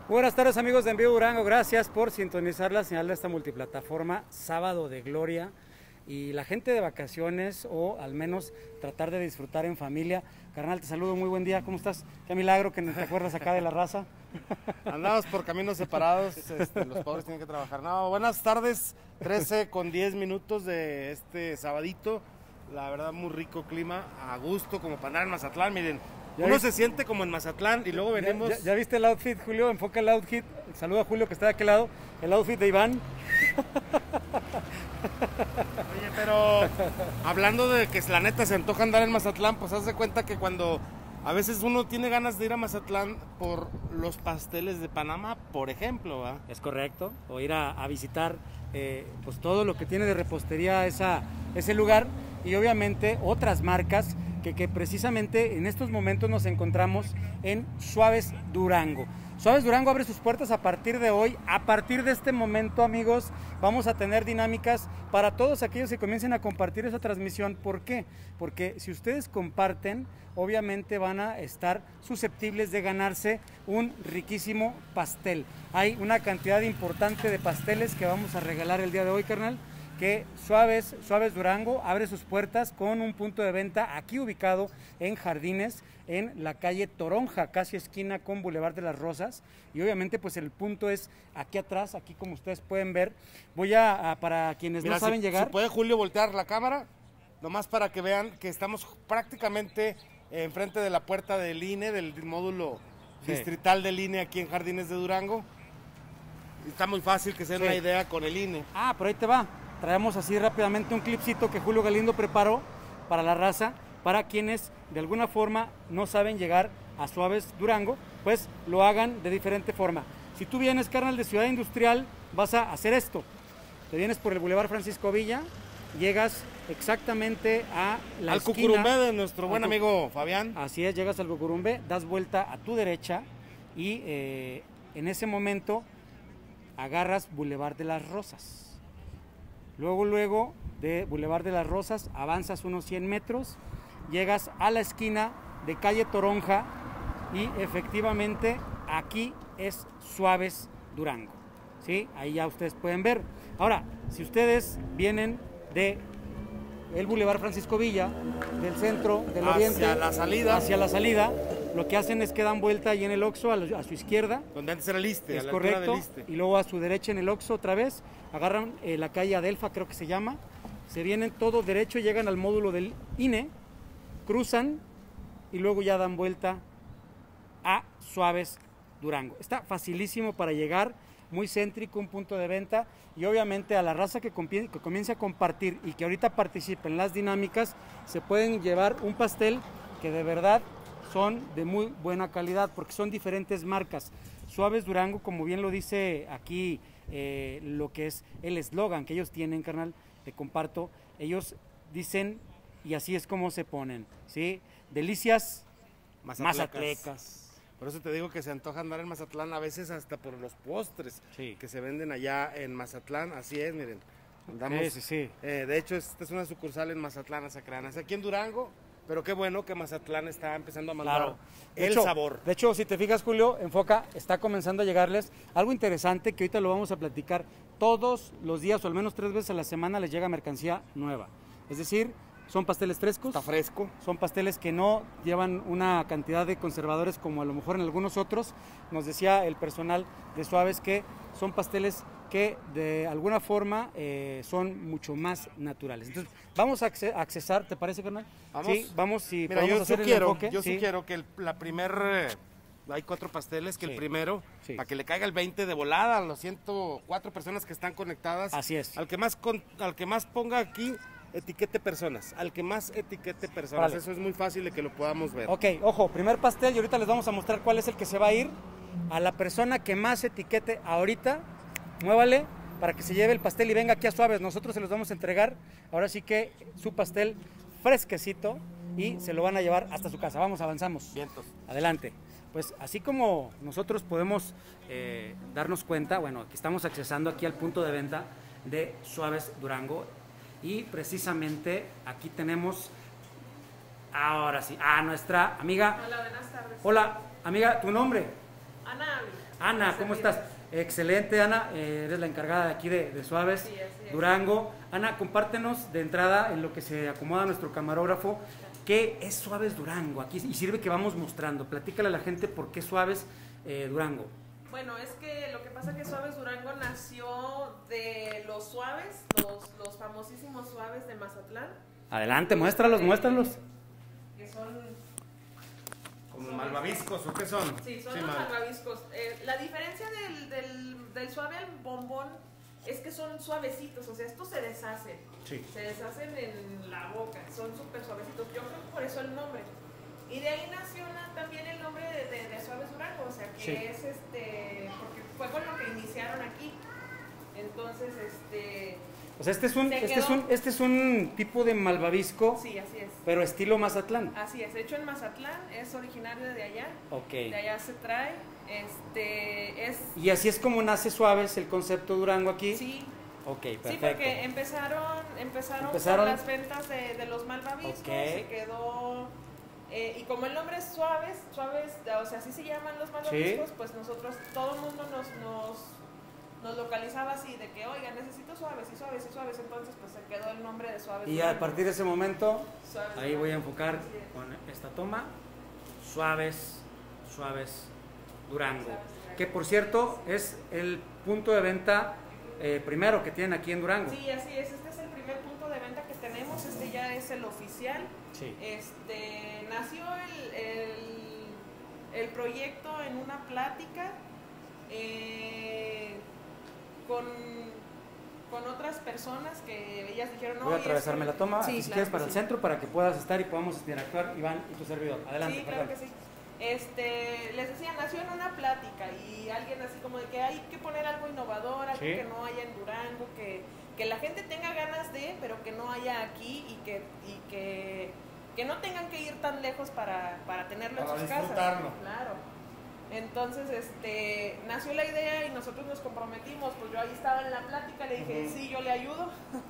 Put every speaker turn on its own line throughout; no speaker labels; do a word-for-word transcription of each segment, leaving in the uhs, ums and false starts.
Buenas tardes, amigos de Envío Durango, gracias por sintonizar la señal de esta multiplataforma, sábado de gloria, y la gente de vacaciones o al menos tratar de disfrutar en familia. Carnal, te saludo, muy buen día, ¿cómo estás? Qué milagro que no te acuerdas acá de la raza.
Andamos por caminos separados, este, los pobres tienen que trabajar. No, buenas tardes, trece con diez minutos de este sabadito, la verdad muy rico clima, a gusto como para andar en Mazatlán, miren. Uno se siente como en Mazatlán y luego venimos...
¿Ya, ya, ya viste el outfit, Julio? Enfoca el outfit. Saluda a Julio que está de aquel lado. El outfit de Iván.
Oye, pero hablando de que la neta se antoja andar en Mazatlán, pues haz de cuenta que cuando a veces uno tiene ganas de ir a Mazatlán por los pasteles de Panamá, por ejemplo, ¿verdad?
Es correcto. O ir a, a visitar eh, pues todo lo que tiene de repostería esa, ese lugar. Y obviamente otras marcas Que, que precisamente en estos momentos nos encontramos en Suaves Durango. Suaves Durango abre sus puertas a partir de hoy. A partir de este momento, amigos, vamos a tener dinámicas para todos aquellos que comiencen a compartir esa transmisión. ¿Por qué? Porque si ustedes comparten, obviamente van a estar susceptibles de ganarse un riquísimo pastel. Hay una cantidad importante de pasteles que vamos a regalar el día de hoy, carnal. Que Suaves, Suaves Durango abre sus puertas con un punto de venta aquí ubicado en Jardines, en la calle Toronja, casi esquina con Boulevard de las Rosas, y obviamente pues el punto es aquí atrás, aquí como ustedes pueden ver. Voy a, a para quienes
Mira,
no saben
si,
llegar.
Si puede Julio voltear la cámara, nomás para que vean que estamos prácticamente enfrente de la puerta del I N E, del módulo sí. distrital del I N E aquí en Jardines de Durango. Está muy fácil que se den sí. una idea con el I N E.
Ah, pero ahí te va. Traemos así rápidamente un clipcito que Julio Galindo preparó para la raza, para quienes de alguna forma no saben llegar a Suaves Durango, pues lo hagan de diferente forma. Si tú vienes, carnal, de Ciudad Industrial, vas a hacer esto. Te vienes por el Boulevard Francisco Villa, llegas exactamente a la
al
esquina,
Cucurumbé de nuestro buen amigo Fabián.
Así es, llegas al Cucurumbé, das vuelta a tu derecha y eh, en ese momento agarras Boulevard de las Rosas. Luego, luego de Boulevard de las Rosas, avanzas unos cien metros, llegas a la esquina de calle Toronja y efectivamente aquí es Suaves Durango, ¿sí? Ahí ya ustedes pueden ver. Ahora, si ustedes vienen de el Boulevard Francisco Villa, del centro, del
hacia
oriente,
la salida.
hacia la salida, lo que hacen es que dan vuelta ahí en el Oxxo a, a su izquierda.
Donde antes era el Iste,
es
a la
correcto,
del Iste.
Y luego a su derecha en el Oxxo otra vez, agarran eh, la calle Adelfa, creo que se llama, se vienen todo derecho, llegan al módulo del I N E, cruzan y luego ya dan vuelta a Suaves Durango. Está facilísimo para llegar, muy céntrico, un punto de venta, y obviamente a la raza que, que comience a compartir y que ahorita participe en las dinámicas, se pueden llevar un pastel que de verdad son de muy buena calidad, porque son diferentes marcas. Suaves Durango, como bien lo dice aquí eh, lo que es el eslogan que ellos tienen, carnal, te comparto, ellos dicen, y así es como se ponen, ¿sí? Delicias
Mazatlecas.
mazatlecas.
Por eso te digo que se antoja andar en Mazatlán a veces hasta por los postres
sí.
que se venden allá en Mazatlán, así es, miren. Andamos,
sí, sí, sí.
Eh, de hecho, esta es una sucursal en Mazatlán, Azacranas, aquí en Durango. Pero qué bueno que Mazatlán está empezando a mandar
claro.
el
hecho,
sabor.
De hecho, si te fijas, Julio, enfoca, está comenzando a llegarles algo interesante que ahorita lo vamos a platicar. Todos los días, o al menos tres veces a la semana, les llega mercancía nueva. Es decir, son pasteles frescos.
Está fresco.
Son pasteles que no llevan una cantidad de conservadores como a lo mejor en algunos otros. Nos decía el personal de Suaves que son pasteles que de alguna forma eh, son mucho más naturales. Entonces, vamos a accesar, ¿te parece, carnal?
Vamos.
Sí, vamos, si
Mira,
podemos
yo
hacer
sugiero,
el enfoque.
yo
sí.
sugiero que el, la primer, eh, hay cuatro pasteles, que sí. el primero,
sí.
para que le caiga el veinte de volada a las ciento cuatro personas que están conectadas.
Así es.
Al que más, con, al que más ponga aquí, etiquete personas, al que más etiquete personas, vale. Eso es muy fácil de que lo podamos ver.
Ok, ojo, primer pastel y ahorita les vamos a mostrar cuál es el que se va a ir. A la persona que más etiquete ahorita, muévale para que se lleve el pastel y venga aquí a Suaves. Nosotros se los vamos a entregar, ahora sí que su pastel fresquecito y se lo van a llevar hasta su casa. Vamos, avanzamos.
Vientos.
Adelante. Pues así como nosotros podemos eh, darnos cuenta, bueno, aquí estamos accesando aquí al punto de venta de Suaves Durango y precisamente aquí tenemos, ahora sí, a nuestra amiga.
Hola, buenas tardes.
Hola, amiga, ¿tu nombre?
Ana Ávila.
Ana, ¿cómo estás? Excelente, Ana, eh, eres la encargada de aquí de, de Suaves,
Sí, así es.
Durango. Ana, compártenos de entrada, en lo que se acomoda nuestro camarógrafo, ¿qué es Suaves Durango? Aquí, y sirve que vamos mostrando. Platícale a la gente por qué Suaves eh, Durango.
Bueno, es que lo que pasa es que Suaves Durango nació de los Suaves, los, los famosísimos Suaves de Mazatlán.
Adelante, muéstralos,
Eh,
muéstralos.
Que son...
¿Como malvaviscos o qué son?
Sí, son
Sí,
los
mal.
malvaviscos. Eh, la diferencia del, del, del suave al bombón es que son suavecitos, o sea, estos se deshacen.
Sí.
Se deshacen en la boca, son súper suavecitos. Yo creo que por eso el nombre. Y de ahí nació na- también el nombre de, de, de Suaves Durango, o sea, que
Sí.
es este, porque fue con lo que iniciaron aquí. Entonces, este,
O sea, este es un,
Se
este es
quedó.
un, este es un tipo de malvavisco,
sí, así es.
pero estilo Mazatlán.
Así es, hecho en Mazatlán, es originario de allá,
Ok.
de allá se trae, este, es,
Y así es como nace Suaves el concepto Durango aquí.
sí,
Ok, perfecto.
sí, porque empezaron, empezaron,
Empezaron.
con las ventas de, de los malvaviscos,
Ok.
se quedó, eh, y como el nombre es Suaves, Suaves, o sea, así se llaman los malvaviscos, pues nosotros, todo el mundo nos, nos, nos localizaba así, de que, oiga, necesito Suaves y Suaves y Suaves, entonces pues se quedó el nombre de Suaves.
Y a
Durango.
partir de ese momento,
Suaves
ahí voy a
Durango.
enfocar
Así es.
con esta toma. Suaves, Suaves Durango.
Suaves Durango.
Que por cierto es el punto de venta eh, primero que tienen aquí en Durango.
Sí, así es, este es el primer punto de venta que tenemos, este ya es el oficial.
Sí.
Este, nació el, el, el proyecto en una plática eh, con, con otras personas que ellas dijeron, no,
Voy a
y
atravesarme
esto-
la toma,
Sí,
aquí si
claro
quieres
que
para el
sí.
centro, para que puedas estar y podamos interactuar, Iván y tu servidor. Adelante,
Sí, claro
perdón.
que sí. Este, les decía, nació en una plática y alguien así como de que hay que poner algo innovador, algo
Sí.
que no haya en Durango, que, que la gente tenga ganas de, pero que no haya aquí y que, y que, que no tengan que ir tan lejos para, para tenerlo
Para
en sus casas.
disfrutarlo.
Claro. Entonces, este, nació la idea y nosotros nos comprometimos, pues yo ahí estaba en la plática, le dije,
Ujú.
sí, yo le ayudo,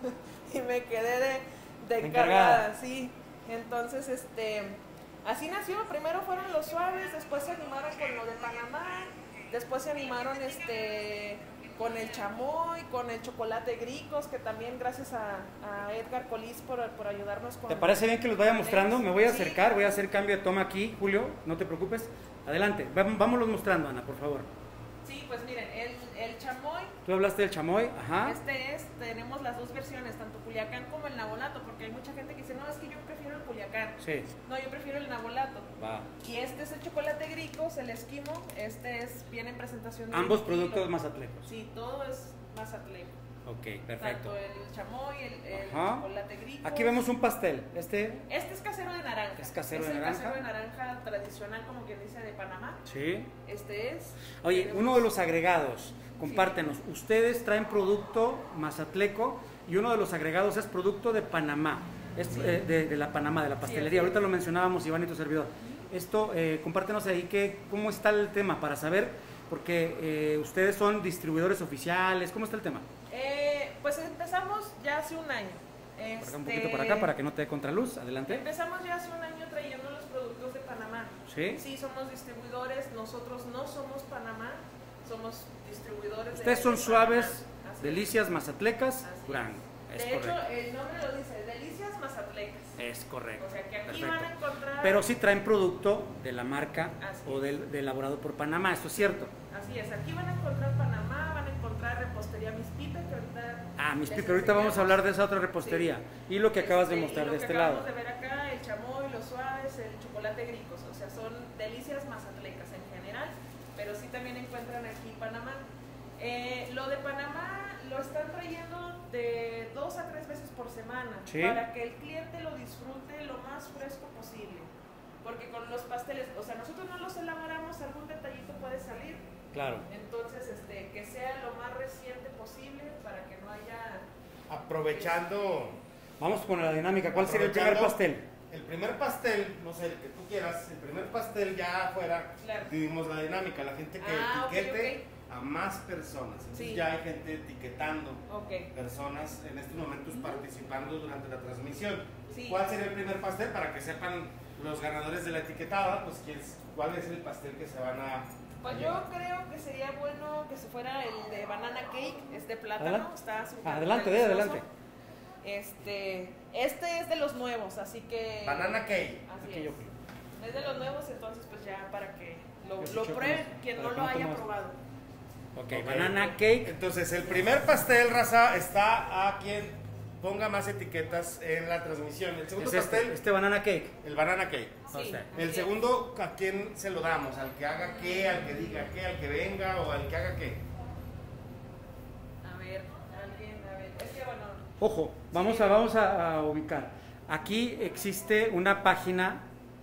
y me quedé de, de
De
encargada,
encargada.
sí. Entonces, este, así nació, primero fueron los Suaves, después se animaron con lo de Panamá, después se animaron este con el chamoy, con el chocolate gricos, que también gracias a, a Edgar Colís por, por ayudarnos con...
¿Te parece bien que los vaya mostrando? Me voy a
Sí.
acercar, voy a hacer cambio de toma aquí, Julio, no te preocupes. Adelante, vam- vámonos mostrando, Ana, por favor.
Sí, pues miren, el, el chamoy,
Tú hablaste del chamoy, ajá.
este es, tenemos las dos versiones, tanto Culiacán como el nabolato, porque hay mucha gente que dice, no, es que yo prefiero el Culiacán.
Sí,
No, yo prefiero el nabolato.
va.
Y este es el chocolate gricos, el esquimo, este es, viene en presentación de
Ambos
un kilo.
productos mazatlecos.
Sí, todo es mazatleco.
Ok, perfecto.
Tanto el chamoy, el, el
Ajá.
chocolate gricos.
Aquí vemos un pastel, este,
Este es casero de naranja.
Es casero
es
de
el
naranja.
casero de naranja tradicional, como quien dice, de Panamá.
sí.
Este es.
Oye,
Tenemos-
uno de los agregados, compártenos, ustedes traen producto mazatleco y uno de los agregados es producto de Panamá, es
Sí.
eh, de, de la Panamá, de la pastelería,
así es.
ahorita lo mencionábamos Iván y tu servidor. Esto, eh, compártenos ahí que, cómo está el tema para saber, porque eh, ustedes son distribuidores oficiales, ¿cómo está el tema?
Eh, pues empezamos ya hace un año.
Por acá, un
Este,
poquito por acá para que no te dé contraluz, adelante.
Empezamos ya hace un año trayendo los productos de Panamá.
¿Sí?
Sí, somos distribuidores, nosotros no somos Panamá, somos distribuidores de
Ustedes son
de
suaves,
Panamá. Así es.
delicias mazatlecas,
Así es.
Durango. Es
De
correcto.
hecho, el nombre lo dice, Delicias Mazatlecas.
Es correcto.
O sea que aquí
Perfecto.
van a encontrar...
Pero sí traen producto de la marca
Así
o
es.
del, de elaborado por Panamá, ¿esto es cierto?
Así es, aquí van a encontrar Panamá, van a encontrar repostería Mis Pipe, que ahorita...
Ah, mis
les
pipe, ahorita vamos a hablar de
enseñamos.
esa otra repostería. Y lo que acabas de
Este,
mostrar
y lo
de
que
este lado.
acabamos de ver acá, el chamoy, los suaves, el chocolate gricos, o sea, son delicias mazatlecas en general, pero sí también encuentran aquí Panamá. Eh, lo de Panamá lo están trayendo de dos a tres veces por semana,
Sí.
para que el cliente lo disfrute lo más fresco posible. Porque con los pasteles, o sea, nosotros no los elaboramos, algún detallito puede salir.
Claro.
Entonces, este, que sea lo más reciente posible para que no haya...
Aprovechando.
Vamos con la dinámica. ¿Cuál sería el primer
aprovechando
pastel?
El primer pastel, no sé, el que tú quieras, el primer pastel ya afuera,
Claro.
vivimos la dinámica, la gente que
Ah, ok,
etiquete a más personas. Entonces
Sí.
ya hay gente etiquetando
Ok.
personas en estos momentos participando durante la transmisión.
Sí.
¿Cuál sería el primer pastel? Para que sepan los ganadores de la etiquetada, pues quién es- cuál es el pastel que se van a
Pues yo creo que sería bueno que se fuera el de banana cake, es de plátano,
Adelante.
está súper
Adelante, de
delicioso.
adelante.
Este, este es de los nuevos, así que...
Banana cake.
Así
Aquí
es.
yo.
Es de los nuevos, entonces pues ya para que lo,
Que se
lo
choque
prueben,
más,
quien
para
no
que
lo
no
haya
tomas.
probado.
Ok,
Ok.
banana cake.
Entonces, el primer pastel, raza, está a quien ponga más etiquetas en la transmisión. El segundo
Es este,
pastel,
este banana cake.
el banana cake.
Sí,
O sea,
así
El
es.
segundo, ¿a quién se lo damos? ¿Al que haga qué? ¿Al que diga qué? ¿Al que venga? ¿O al que haga qué?
A ver, alguien, a ver, es que bueno...
Ojo, vamos
Sí.
a, vamos a, a ubicar. Aquí existe una página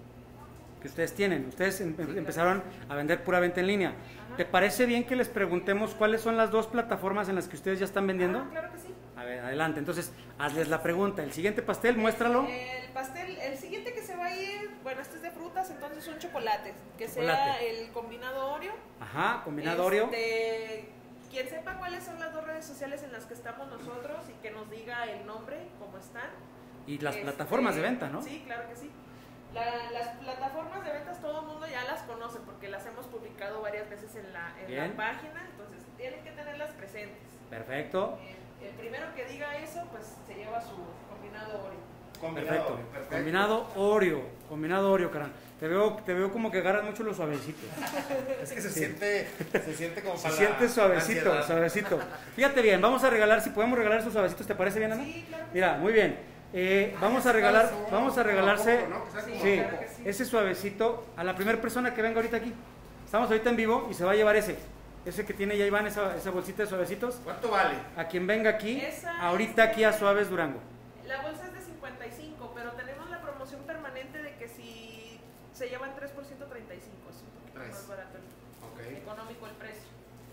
que ustedes tienen. Ustedes em-
claro.
empezaron a vender pura venta en línea.
Ajá.
¿Te parece bien que les preguntemos cuáles son las dos plataformas en las que ustedes ya están vendiendo?
Ah, claro que sí.
A ver, adelante. Entonces, hazles la pregunta. El siguiente pastel, muéstralo.
El pastel, el siguiente que se va a ir, bueno, este es de frutas, entonces un chocolate, que sea
Chocolate.
el combinado Oreo.
Ajá, combinado Oreo.
Este, quien sepa cuáles son las dos redes sociales en las que estamos nosotros y que nos diga el nombre, cómo están.
Y las
Este,
plataformas de venta, ¿no?
Sí, claro que sí. La- las plataformas de ventas todo el mundo ya las conoce porque las hemos publicado varias veces en la, en la
Bien.
página, entonces tienen que tenerlas presentes.
Perfecto.
El, el primero que diga eso, pues se lleva su combinado Oreo.
Perfecto.
perfecto.
Combinado Oreo. Combinado Oreo, carnal. Te veo, te veo como que agarras mucho los suavecitos.
Es que se
Sí.
siente, se siente como
Se
para
siente
la
suavecito,
ansiedad.
suavecito. Fíjate bien, vamos a regalar, si podemos regalar esos suavecitos, ¿te parece bien, Ana?
Sí, claro que
Mira, muy bien. Eh, vamos a regalar, vamos a regalarse,
Como coco, ¿no? Que sea como
sí,
claro que sí.
ese suavecito a la primera persona que venga ahorita aquí. Estamos ahorita en vivo y se va a llevar ese. Ese que tiene ya Iván, esa, esa bolsita de suavecitos.
¿Cuánto vale?
A quien venga aquí,
Esa
ahorita
es-
aquí a Suaves Durango.
La bolsa es de cincuenta y cinco, pero tenemos la promoción permanente de que si se llevan tres por ciento treinta y cinco, es un poquito
Tres.
más barato,
Ok.
económico el precio.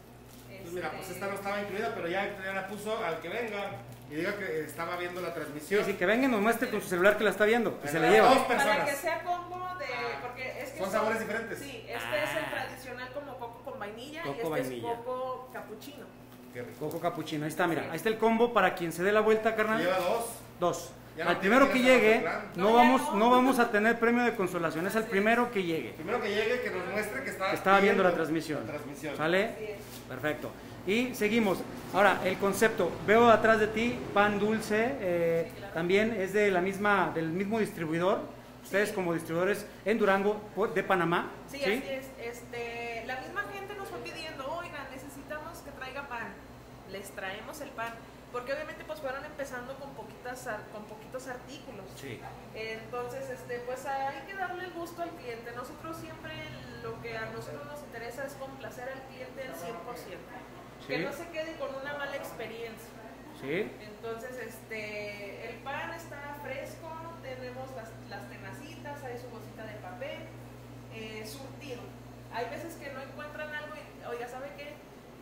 Pues mira, pues
Este,
esta no estaba incluida, pero ya, ya la puso al que venga y diga que estaba viendo la
Sí,
transmisión.
sí, que venga y nos muestre con su celular que la está viendo y se la
Bueno,
lleva.
dos
Para
personas.
que sea combo de... Porque es que
Son sabores diferentes.
Sí, este es el
Ah.
tradicional como coco con vainilla
Coco
y este
vainilla.
es coco capuchino.
Qué rico.
Coco capuchino, ahí está, mira, ahí está el combo para quien se dé la vuelta, carnal.
Lleva dos.
Dos.
Ya no
Al
tiene
primero
que
que
ir a
llegue,
Mazatlán.
no
No, ya
vamos,
no.
no vamos a tener premio de consolación, es al primero que llegue.
Primero que llegue, que nos muestre que está
Que estaba viendo la transmisión.
La transmisión.
¿Sale?
Así es.
Perfecto. Y seguimos. Ahora, el concepto. Veo atrás de ti pan dulce. eh,
Sí, claro.
También es de la misma, del mismo distribuidor. Ustedes
Sí.
como distribuidores en Durango, por- de Panamá.
Sí, así es. Este, la misma gente nos fue pidiendo, oigan, necesitamos que traiga pan. Les traemos el pan. Porque obviamente pues fueron empezando con poquitas ar- con poquitos artículos.
Sí.
Entonces, este, pues hay que darle el gusto al cliente. Nosotros siempre lo que a nosotros nos interesa es complacer al cliente al cien por ciento. Que
Sí.
no se quede con una mala experiencia.
Sí.
Entonces, este, el pan está fresco, tenemos las, las tenacitas, hay su bolsita de papel, eh, surtido. Hay veces que no encuentran algo y, oiga, ¿sabe qué?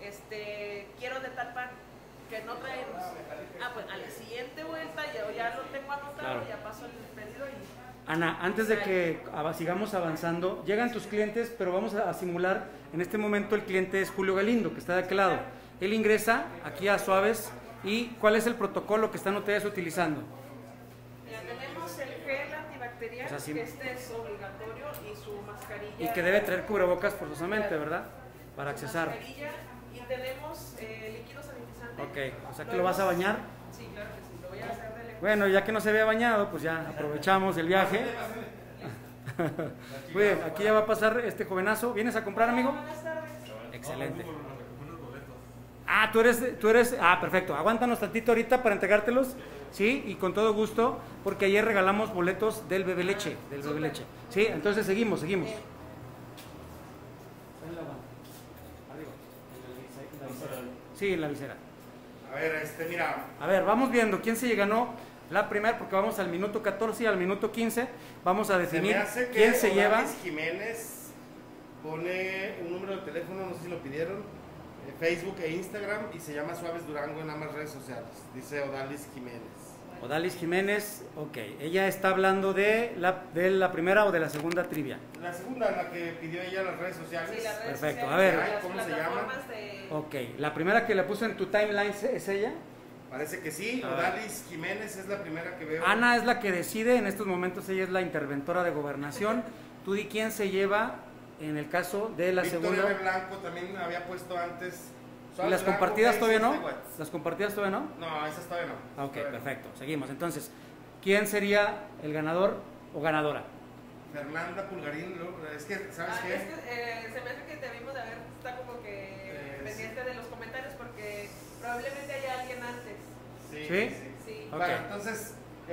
Este, quiero de tal pan, que no traemos. Ah, pues a la siguiente vuelta ya, ya lo tengo anotado,
Claro.
ya pasó el pedido y...
Ana, antes de que ava- sigamos avanzando, llegan tus clientes, pero vamos a, a simular, en este momento el cliente es Julio Galindo, que está de aquel lado. Él ingresa aquí a Suaves y ¿cuál es el protocolo que están ustedes utilizando?
Mira, tenemos el gel antibacterial,
O sea, sí.
que este es obligatorio, y su mascarilla.
Y que debe traer cubrebocas forzosamente, ¿verdad? Para
Su
accesar.
mascarilla, y tenemos eh, líquido sanitizante.
Ok, o sea que lo vas a bañar.
Sí, claro que sí, lo voy a hacer de lejos.
Bueno, ya que no se había bañado, pues ya aprovechamos el viaje. Muy bien, aquí ya va a pasar este jovenazo. ¿Vienes a comprar, amigo?
Buenas tardes.
Excelente. Ah, tú eres, tú eres, ah, perfecto. Aguántanos tantito ahorita para entregártelos, sí, y con todo gusto, porque ayer regalamos boletos del Bebe Leche, del Bebe Leche. Sí, entonces seguimos, seguimos. Sí, en la visera.
A ver, este, mira.
A ver, vamos viendo quién se ganó la primera, porque vamos al minuto catorce y al minuto quince. Vamos a
Se
definir
me hace que
quién se lleva.
Odalis Jiménez pone un número de teléfono, no sé si lo pidieron, eh, Facebook e Instagram, y se llama Suaves Durango en ambas redes sociales. Dice Odalis Jiménez.
Odalis Jiménez, ok. Ella está hablando de la, de la primera o de la segunda trivia.
La segunda, la que pidió ella en las redes sociales.
Sí, las redes
Perfecto,
sociales,
a ver.
las
¿Cómo se
plataformas de-
Ok, la primera que le puso en tu timeline es ella.
Parece que sí.
A ver.
Odalis Jiménez es la primera que veo.
Ana es la que decide, en estos momentos ella es la interventora de gobernación. Tú di quién se lleva en el caso de la
Víctor
segunda.
R. Blanco también había puesto antes.
¿Y las
Blanco,
compartidas todavía no?
seis watts.
¿Las compartidas todavía no?
No, esas todavía no.
Ah, ok,
Todavía no.
perfecto. Seguimos. Entonces, ¿quién sería el ganador o ganadora?
Fernanda Pulgarín, lo- es que, ¿sabes
Ah,
qué?
es que eh, se me hace que debimos de haber, está como que
Eh,
pendiente de los comentarios porque probablemente haya alguien antes.
Sí,
¿Sí?
Sí.
Ok.
Bueno, entonces,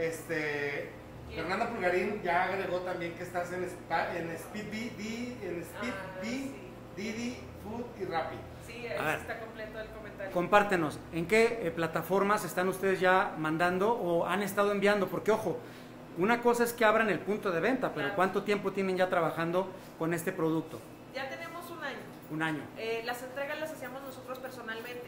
este, Fernanda Pulgarín ya agregó también que estás en, Spa- en Speed D, D, en Speed
Ah,
D,
sí.
Didi, Food y Rappi.
Sí,
A
ahí
ver.
está completo el comentario.
Compártenos, ¿en qué eh, plataformas están ustedes ya mandando o han estado enviando? Porque, ojo, una cosa es que abran el punto de venta, pero
Claro.
¿cuánto tiempo tienen ya trabajando con este producto?
Ya tenemos un año.
Un año.
Eh, las entregas las hacíamos nosotros personalmente.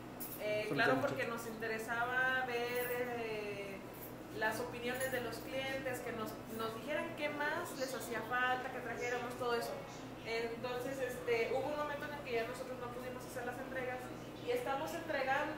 Eh,
Son
claro,
muchos.
porque nos interesaba ver eh, las opiniones de los clientes, que nos, nos dijeran qué más les hacía falta, que trajéramos todo eso. Entonces, este, hubo un momento en el que ya nosotros no pudimos hacer las entregas y estamos entregando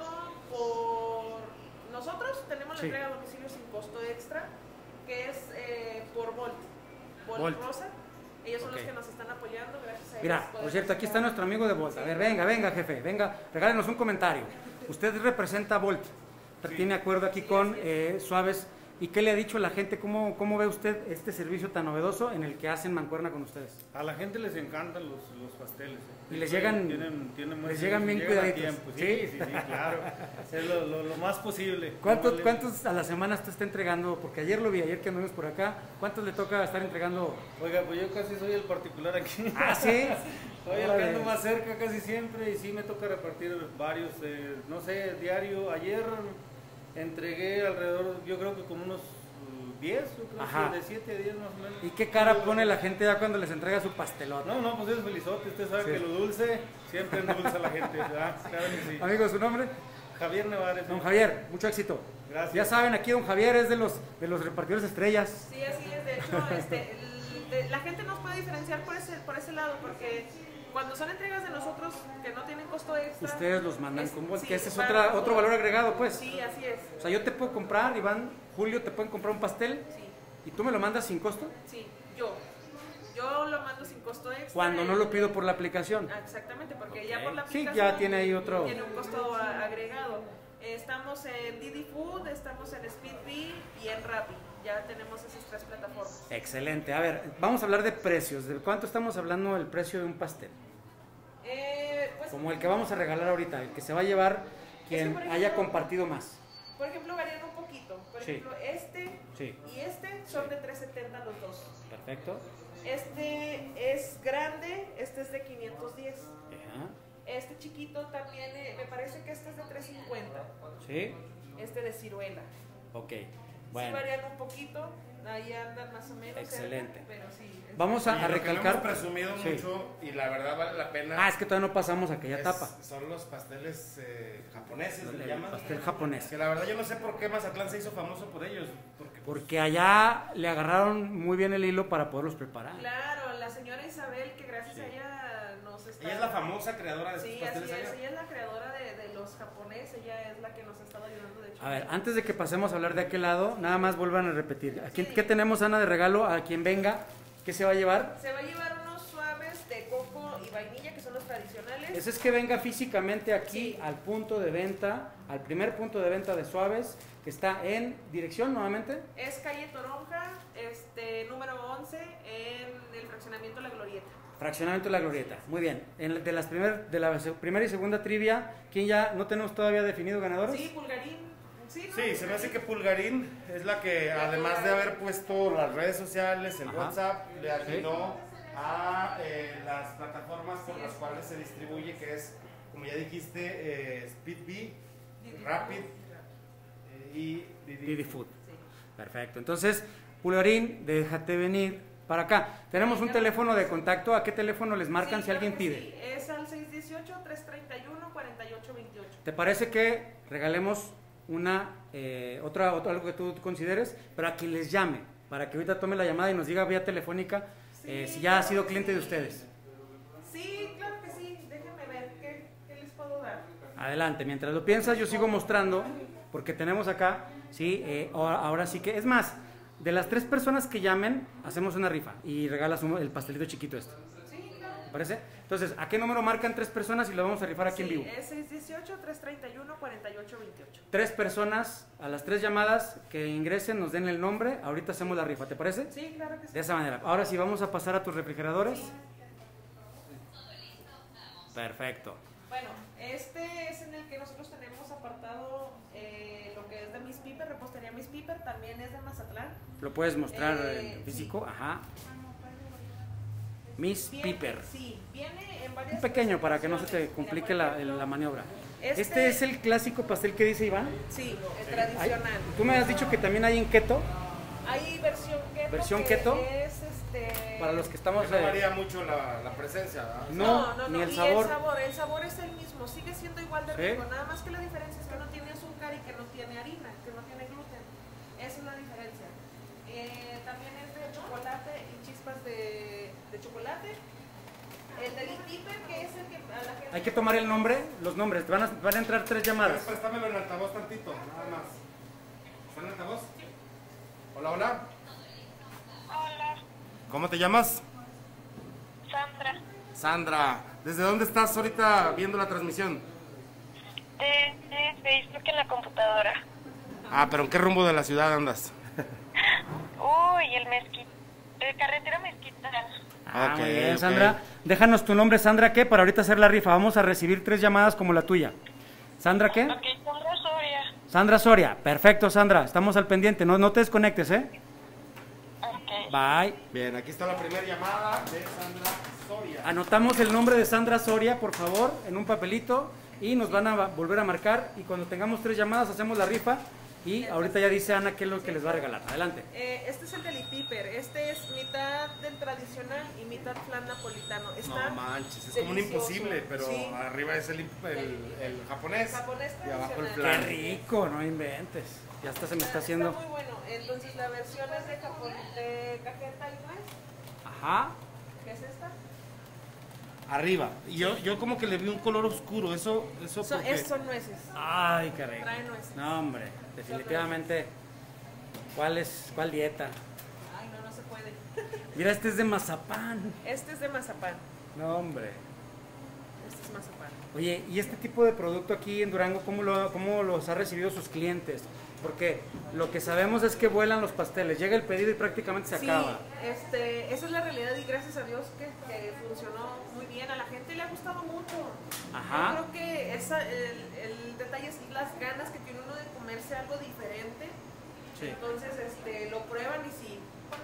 por... Nosotros tenemos la
Sí.
entrega a domicilio sin costo extra, que es eh, por Volt. Volt,
Volt.
Rosa. Ellos son
Ok.
los que nos están apoyando, gracias a ellos.
Mira, por
podemos
cierto, aquí está
estar-
nuestro amigo de Volt. A ver, venga, venga, jefe, venga, regálenos un comentario. Usted representa a Volt, tiene acuerdo aquí
Sí,
con
así
eh, Suaves. ¿Y qué le ha dicho la gente? ¿Cómo, ¿Cómo ve usted este servicio tan novedoso en el que hacen mancuerna con ustedes?
A la gente les encantan los, los pasteles. ¿eh?
Y les llegan-
tienen, tienen buen
les llegan
servicio,
bien
llegan a
cuidaditos.
tiempo.
¿Sí?
Sí, sí, sí, claro. Es lo, lo, lo más posible.
¿Cuántos,
No vale-
¿Cuántos a la semana usted está entregando? Porque ayer lo vi, ayer que anduvimos por acá. ¿Cuántos le toca estar entregando?
Oiga, pues yo casi soy el particular aquí.
Ah, sí.
Soy el que
Órale.
ando más cerca casi siempre y sí me toca repartir varios, eh, no sé, diario. Ayer entregué alrededor, yo creo que como unos uh, diez, yo creo
Ajá.
que de siete a diez más o menos.
¿Y qué cara pone la gente ya cuando les entrega su pastelón?
No, no, pues es felizote. Usted sabe
Sí.
que lo dulce siempre endulza a la gente, ¿verdad? Claro que sí.
Amigo, ¿su nombre?
Javier Nevares.
Don Javier, mucho éxito.
Gracias.
Ya saben, aquí don Javier es de los, de los repartidores estrellas.
Sí, así es. De hecho, este, el- de- la gente nos puede diferenciar por ese, por ese lado, porque cuando son entregas de nosotros que no tienen costo extra...
Ustedes los mandan
es-
con Volt,
sí,
que ese es
van
otra,
con
otro
Volt.
valor agregado, pues.
Sí, así es.
O sea, yo te puedo comprar, Iván, Julio, te pueden comprar un pastel
Sí,
y tú me lo mandas sin costo
sí, yo. Yo lo mando sin costo extra.
cuando no lo pido por la aplicación.
Ah, exactamente, porque
Ok.
ya por la
Sí,
aplicación...
ya tiene ahí otro-
Tiene un costo a- agregado. Estamos en Didi Food, estamos en Speedbee y en Rappi. Ya tenemos esas tres plataformas.
Excelente. A ver, vamos a hablar de precios. ¿De cuánto estamos hablando del precio de un pastel?
Eh, pues,
Como el que vamos a regalar ahorita, el que se va a llevar quien
por
haya
ejemplo-
compartido más.
Por ejemplo, varían un poquito. Por
Sí.
ejemplo, este
Sí,
y este son de tres setenta los dos.
perfecto.
Este es grande, este es de quinientos diez.
Ajá.
Este chiquito también, eh, me parece que este es de trescientos cincuenta.
Sí,
Este de ciruela.
ok.
Sí
Bueno,
varían un poquito, ahí andan más o menos.
Excelente.
cerca, pero sí. es-
vamos
Y
a, a
lo que lo
recalcar.
hemos presumido
Sí.
mucho y la verdad vale la pena.
Ah, es que todavía no pasamos a aquella
es-
etapa.
Son los pasteles eh, japoneses,
El
le llaman.
pastel japonés.
Que la verdad yo no sé por qué Mazatlán se hizo famoso por ellos. Porque, pues,
Porque allá le agarraron muy bien el hilo para poderlos preparar.
Claro, la señora Isabel, que gracias
Sí.
a ella nos está...
ella es la famosa creadora de
Sí,
estos
así
pasteles
es,
allá.
ella es la creadora de, de los japoneses, ella es la que nos ha estado ayudando de hecho.
A ver, antes de que pasemos a hablar de aquel lado, nada más vuelvan a repetir. ¿A quién-
Sí.
¿Qué tenemos, Ana, de regalo a quien venga? ¿Qué se va a llevar?
Se va a llevar unos suaves de coco y vainilla, que son los tradicionales.
Eso es que venga físicamente aquí
Sí.
al punto de venta, al primer punto de venta de Suaves, que está en dirección nuevamente.
Es calle Toronja, este, número once, en el fraccionamiento La Glorieta.
Fraccionamiento de la Glorieta. Muy bien. En, de las primer, de la se- primera y segunda trivia, ¿quién ya no tenemos todavía definido ganadores?
Sí, Pulgarín. Sí, ¿no?
Sí, se me hace que Pulgarín es la que, además de haber puesto las redes sociales, el
Ajá.
WhatsApp, le atinó a eh, las plataformas por las cuales se distribuye, que es, como ya dijiste, eh, Speedbee, Rapid eh, y Didi.
Didi Food.
Sí.
Perfecto. Entonces, Pulgarín, déjate venir para acá. Tenemos un teléfono de contacto. ¿A qué teléfono les marcan
Sí,
si alguien
claro que
pide?
sí. Es al seis uno ocho, tres tres uno, cuatro ocho dos ocho.
¿Te parece que regalemos una eh, otra, otra- algo que tú consideres, pero a quien les llame, para que ahorita tome la llamada y nos diga vía telefónica
Sí,
eh, si ya ha
claro
sido
que
cliente de
sí.
ustedes?
Sí, claro que sí. Déjenme ver qué, qué les puedo dar.
Adelante, mientras lo piensas yo sigo mostrando, porque tenemos acá, sí, eh, ahora, ahora sí que, es más, de las tres personas que llamen, hacemos una rifa y regalas un- el pastelito chiquito este.
Sí,
parece? Entonces, ¿a qué número marcan tres personas y lo vamos a rifar aquí
Sí,
en vivo?
es seis uno ocho, tres tres uno, cuatro ocho dos ocho.
Tres personas, a las tres llamadas que ingresen, nos den el nombre, ahorita hacemos la rifa, ¿te parece?
Sí, claro que sí.
De esa manera. Ahora sí, vamos a pasar a tus refrigeradores.
Sí.
Perfecto.
Bueno, este es en el que nosotros tenemos apartado eh, lo que es de Miss Piper, repostería Miss Piper, también es de Mazatlán.
¿Lo puedes mostrar
Eh,
en físico?
sí.
Ajá. Miss
Viene-
Piper.
Sí, viene en varias
Un pequeño para que no se te
presentaciones.
complique
Mira,
la,
por ejemplo,
la maniobra.
Este,
Este es el clásico pastel que dice Iván.
Sí, el
Hay-
tradicional.
Tú me has dicho que también hay en keto,
Hay versión keto.
¿Versión
que
keto?
Es este...
para los que estamos...
No
eh,
varía mucho la, la presencia, ¿verdad?
No, ni el
y
sabor.
el sabor, el sabor es el mismo, sigue siendo igual de
¿Sí?
rico, nada más que la diferencia es que no tiene azúcar y que no tiene harina, que no tiene gluten. Esa es la diferencia. Eh, también es de chocolate y chispas de, de chocolate. El del Piper, que es el que a la gente...
Hay que tomar el nombre, los nombres. Van a, van a entrar tres llamadas.
Préstamelo en altavoz tantito, nada más. ¿Está en altavoz? Hola, hola.
Hola,
¿Cómo te llamas?
Sandra.
Sandra. ¿Desde dónde estás ahorita viendo la transmisión?
De, de Facebook en la computadora.
Ah, pero ¿en qué rumbo de la ciudad andas?
Uy, el mezquite. El carretera Mezquita.
Ah,
Ok,
muy bien,
ok.
Sandra. Déjanos tu nombre, Sandra, ¿qué? Para ahorita hacer la rifa. Vamos a recibir tres llamadas como la tuya. ¿Sandra qué?
Ok, Sandra Soria.
Sandra Soria. Perfecto, Sandra. Estamos al pendiente. No, no te desconectes, ¿eh?
Ok.
Bye.
Bien, aquí está la primera llamada de Sandra Soria.
Anotamos el nombre de Sandra Soria, por favor, en un papelito y nos van a va- volver a marcar y cuando tengamos tres llamadas hacemos la rifa y ahorita ya dice Ana qué es lo que les va a regalar. Adelante.
Eh, este es el del Piper, este es mitad del tradicional y mitad flan napolitano. Está
No manches, es como un
delicioso.
imposible, pero
Sí.
arriba es el, imp- el, el japonés
Japonés
y abajo el
tradicional.
Qué
flan.
rico, no inventes. Ya hasta se me está
Está
haciendo.
muy bueno. Entonces la versión es de, Japón, de cajeta y nuez,
Ajá.
que es esta.
Arriba. Y yo, yo como que le vi un color oscuro, eso, eso
Son,
porque-
es- son nueces.
Ay, qué rico.
Trae nueces.
No, hombre, definitivamente. ¿Cuál es, cuál dieta?
Ay, no, no se puede.
Mira, este es de mazapán.
Este es de mazapán.
No, hombre.
Este es mazapán.
Oye, ¿y este tipo de producto aquí en Durango, cómo, lo, cómo los ha recibido sus clientes? Porque lo que sabemos es que vuelan los pasteles, llega el pedido y prácticamente se
Sí,
acaba.
este, esa es la realidad y gracias a Dios que, que funcionó muy bien. A la gente le ha gustado mucho.
Ajá.
Yo creo que esa, el, el detalle es las ganas que tiene uno de comerse algo diferente.
Sí.
Entonces este, lo prueban y sí.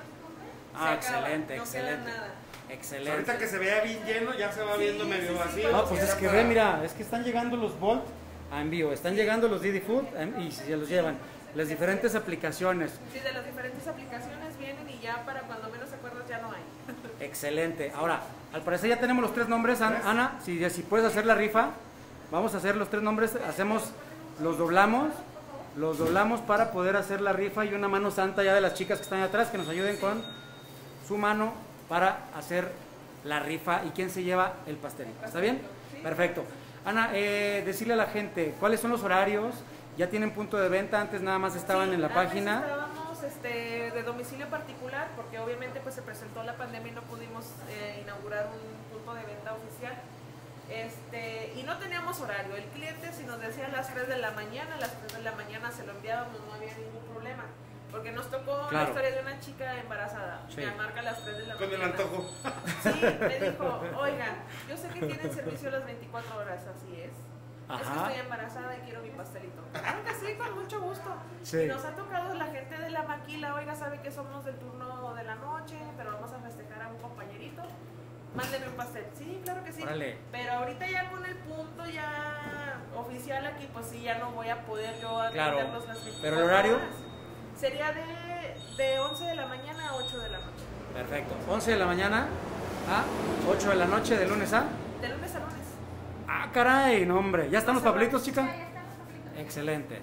Ah,
se acaba,
excelente,
no
excelente.
queda nada.
Excelente.
ahorita que se vea bien lleno ya se va
Sí,
viendo medio
sí, sí,
vacío.
No, pues es que
Para-
ve, mira, es que están llegando los Bolt a envío, están llegando los Didi Food em, y se los llevan. Las diferentes aplicaciones.
Sí, de las diferentes aplicaciones vienen y ya para cuando menos te acuerdas ya no hay.
Excelente. Ahora, al parecer ya tenemos los tres nombres, An- Ana, si, si puedes hacer la rifa, vamos a hacer los tres nombres, hacemos, los doblamos, los doblamos para poder hacer la rifa y una mano santa ya de las chicas que están ahí atrás que nos ayuden con su mano para hacer la rifa y quién se lleva el pastel. ¿Está bien? Perfecto. Ana, eh, decirle a la gente, ¿cuáles son los horarios? ¿Ya tienen punto de venta? Antes nada más estaban
Sí,
en la
antes
página.
Estábamos este, de domicilio particular porque obviamente pues se presentó la pandemia y no pudimos eh, inaugurar un punto de venta oficial. Este, y no teníamos horario. El cliente si nos decía a las tres de la mañana, a las tres de la mañana se lo enviábamos, no había ningún problema. Porque nos tocó
Claro.
la historia de una chica embarazada.
Sí.
Me marca a las tres de la
Con el
mañana.
antojo.
Sí, me dijo, oigan, yo sé que tienen servicio las veinticuatro horas, así es. Es que
Ajá.
estoy embarazada y quiero mi pastelito. Claro que sí, con mucho gusto.
Sí.
Y nos ha tocado la gente de la maquila, oiga, sabe que somos del turno de la noche, pero vamos a festejar a un compañerito. Mándeme un pastel. Sí, claro que sí.
Órale.
Pero ahorita ya con el punto ya oficial aquí, pues sí, ya no voy a poder yo
Claro.
atenderlos las veinticuatro
¿Pero el horario?
horas. Sería de, de once de la mañana a ocho de la noche.
Perfecto. once de la mañana a ocho de la noche, de lunes a...
De lunes a lunes.
Ah, caray, no hombre. ¿Ya están los
No se
papelitos,
va.
chica? Excelente.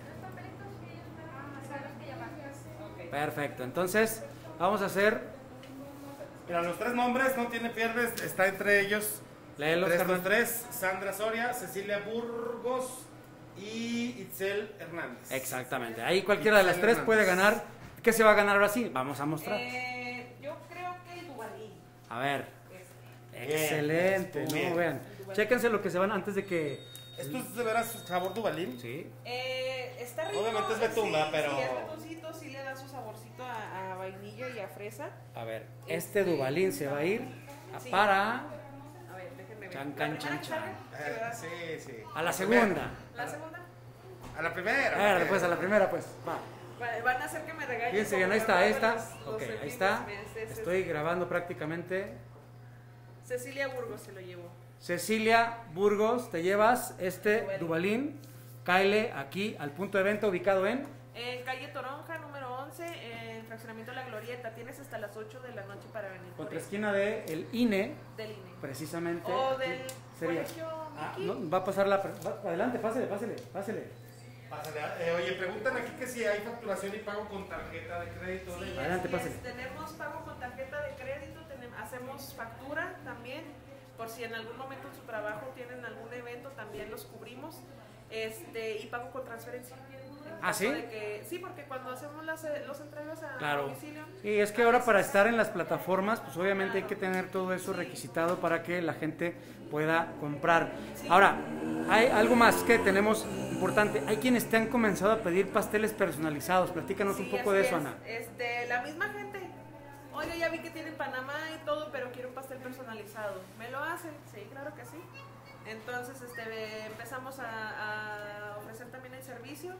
Ok.
Perfecto. Entonces, vamos a hacer...
Mira, los tres nombres, no tiene pierdes, está entre ellos.
Léelos,
tres
carnal.
con tres, Sandra Soria, Cecilia Burgos y Itzel Hernández.
Exactamente. Ahí cualquiera de las tres puede ganar. ¿Qué se va a ganar ahora sí? Vamos a mostrar.
Eh, yo creo que el Duvalín.
A ver. Excelente,
Bien,
no,
bien.
vean. Chéquense lo que se van antes de que...
¿Esto es de veras sabor Duvalín?
Sí.
Eh, está rico.
Obviamente es betún,
sí,
¿verdad? Pero-
Sí, es betuncito, sí le da su saborcito a, a vainilla y a fresa.
A ver, este
Este,
Duvalín se va a ir a-
sí.
para...
A ver, déjenme ver.
Chan,
¿La
can,
primera
chan,
que
chan.
salga? Sí, ¿verdad?
Sí, sí.
A la segunda.
¿La segunda?
A la primera.
A ver, pues a la primera, pues. Va.
Va- Van a hacer que me regañen.
Fíjense bien,
como
ahí está,
cuando
ahí
hago
está.
los- los
Ok,
en
ahí
vivos,
está.
me- es- es-
Estoy grabando prácticamente.
Cecilia Burgos se lo llevó.
Cecilia Burgos, te llevas este Duvalín. Cáele aquí al punto de venta ubicado en...
En calle Toronja, número once, en fraccionamiento La Glorieta. Tienes hasta las ocho de la noche para venir. por
Contra
él.
esquina de el I N E,
Del I N E.
precisamente.
O
aquí
del
sería.
colegio
Ah,
Mickey.
no, va a pasar la... va- adelante, pásele, pásele, pásele.
Pásale, eh, oye, preguntan aquí que si hay facturación y pago con tarjeta de crédito.
Sí,
de-
Adelante,
así es.
pásale.
Tenemos pago con tarjeta de crédito, tenemos, hacemos factura también, por si en algún momento en su trabajo tienen algún evento, también los cubrimos, este y pago con transferencia. En
¿Ah,
caso
sí?
de que- sí, porque cuando hacemos las, eh, los entregas a
Claro.
domicilio.
Sí, es que ahora para estar en las plataformas, pues obviamente hay que tener todo eso requisitado para que la gente pueda comprar. Ahora, hay algo más que tenemos importante. Hay quienes te han comenzado a pedir pasteles personalizados. Platícanos
Sí,
un poco
así
de eso,
es.
Ana.
Este, la misma gente. Oye, ya vi que tienen Panamá y todo, pero quiero un pastel personalizado. ¿Me lo hacen? Sí, claro que sí. Entonces, este, empezamos a, a ofrecer también el servicio.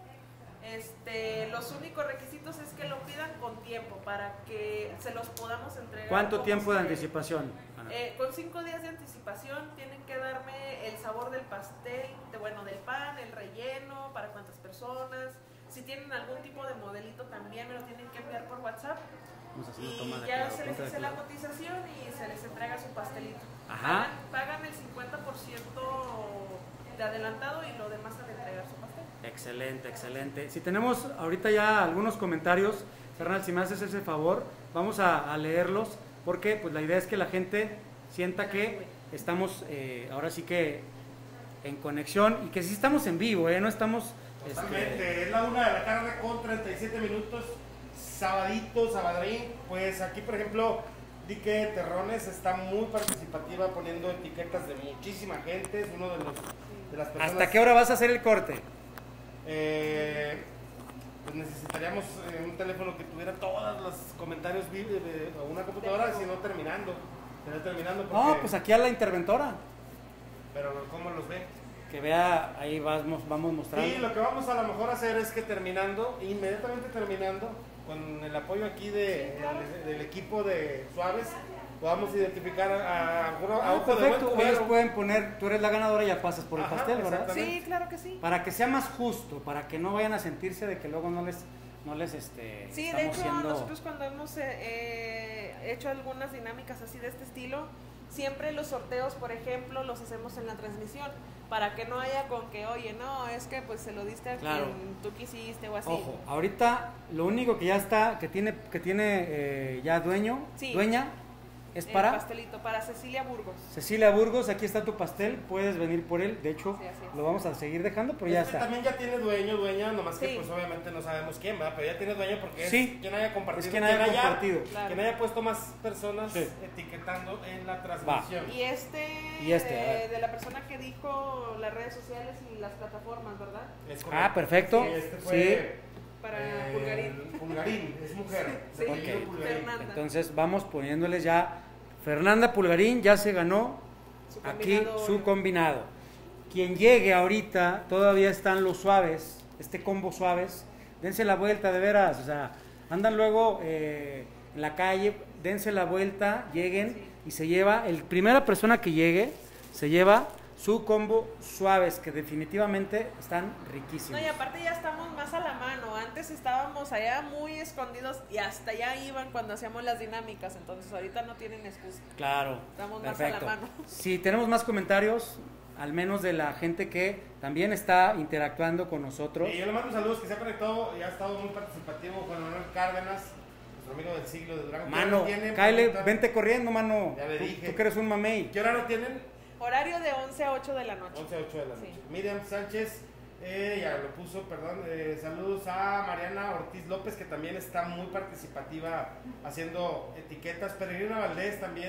Este, los únicos requisitos es que lo pidan con tiempo para que se los podamos entregar.
¿Cuánto
como
tiempo de
se-
anticipación, Ana?
Eh, con cinco días de anticipación tienen que darme el sabor del pastel, de, bueno, del pan, el relleno, para cuántas personas. Si tienen algún tipo de modelito también me lo tienen que enviar por WhatsApp.
Vamos a hacer una
Y
toma de
ya
claro,
se les
ponte de
hace la
claro.
cotización y se les entrega su pastelito.
Ajá.
Pagan, pagan el cincuenta por ciento de adelantado y lo demás al entregar su pastel.
Excelente, excelente. Si tenemos ahorita ya algunos comentarios, Fernal, si me haces ese favor, vamos a, a leerlos, porque pues la idea es que la gente sienta que estamos eh, ahora sí que en conexión y que sí estamos en vivo, ¿eh? No estamos... este,
Totalmente, es la una de la tarde con treinta y siete minutos, sabadito, sabadrín. Pues aquí, por ejemplo, Dique Terrones está muy participativa poniendo etiquetas de muchísima gente. Es uno de los de las personas.
¿Hasta qué hora vas a hacer el corte?
Eh, pues necesitaríamos eh, un teléfono que tuviera todos los comentarios vi- de- de- o una computadora, si no terminando. Sería terminando porque,
No, pues aquí a la interventora,
pero ¿cómo los ve?
que vea, ahí vamos, vamos mostrando.
Sí, lo que vamos a lo mejor a hacer es que terminando, inmediatamente terminando, con el apoyo aquí de, el- del equipo de Suaves, podamos identificar a, a, uno- a
Ah,
ojo de buen
perfecto, ellos
cubero.
pueden poner, tú eres la ganadora y ya pasas por el
Ajá,
pastel, ¿verdad?
exactamente.
Sí, claro que sí.
Para que sea más justo, para que no vayan a sentirse de que luego no les, no les este,
Sí, de
estamos
hecho,
siendo...
nosotros cuando hemos eh, eh, hecho algunas dinámicas así de este estilo, siempre los sorteos, por ejemplo, los hacemos en la transmisión, para que no haya con que, oye, no, es que pues se lo diste a
Claro.
quien tú quisiste o así.
Ojo, ahorita lo único que ya está, que tiene, que tiene eh, ya dueño,
Sí.
dueña, es
El
para
pastelito, para Cecilia Burgos.
Cecilia Burgos. Aquí está tu pastel, puedes venir por él. De hecho,
Sí, así es.
lo vamos a seguir dejando, pero ya
Este
está.
también ya tiene dueño, dueña, nomás que
Sí.
pues obviamente no sabemos quién, ¿verdad? Pero ya tiene dueño porque
Sí.
es quien haya compartido.
Es quien haya compartido.
Claro.
Quien haya puesto más personas
Sí.
etiquetando en la transmisión.
Y este,
Y este, a
de,
ver.
de la persona que dijo las redes sociales y las plataformas, ¿verdad?
Es
Ah,
correcto.
perfecto.
Sí, este
Sí.
fue
Para
eh,
Pulgarín.
Pulgarín, es mujer.
Sí.
de apellido
Ok.
Pulgarín.
Fernanda.
Entonces vamos poniéndoles ya. Fernanda Pulgarín ya se ganó
Su
aquí
combinado
su
Oreo.
combinado. Quien llegue ahorita, todavía están los suaves, este combo suaves. Dense la vuelta, de veras. O sea, andan luego eh, en la calle, dense la vuelta, lleguen
Sí.
y se lleva, el primera persona que llegue, se lleva su combo suaves, que definitivamente están riquísimos.
No, y aparte ya estamos más a la mano. Antes estábamos allá muy escondidos y hasta allá iban cuando hacíamos las dinámicas. Entonces ahorita no tienen excusa.
Claro,
Estamos más a
perfecto.
la mano.
Si tenemos más comentarios, al menos de la gente que también está interactuando con nosotros.
Y yo le mando saludos que se ha conectado y ha estado muy participativo Juan Manuel Cárdenas, nuestro amigo del siglo de Durango.
Mano,
¿Qué hora tienen?
Kyle,
Preguntan.
vente corriendo, mano.
Ya le
Tú,
dije.
tú que eres un mamey.
¿Qué hora no tienen?
Horario de once a ocho de la noche.
once a ocho de la noche.
Sí.
Miriam Sánchez, eh, ya lo puso, perdón. eh, saludos a Mariana Ortiz López, que también está muy participativa haciendo etiquetas. Peregrina Valdés también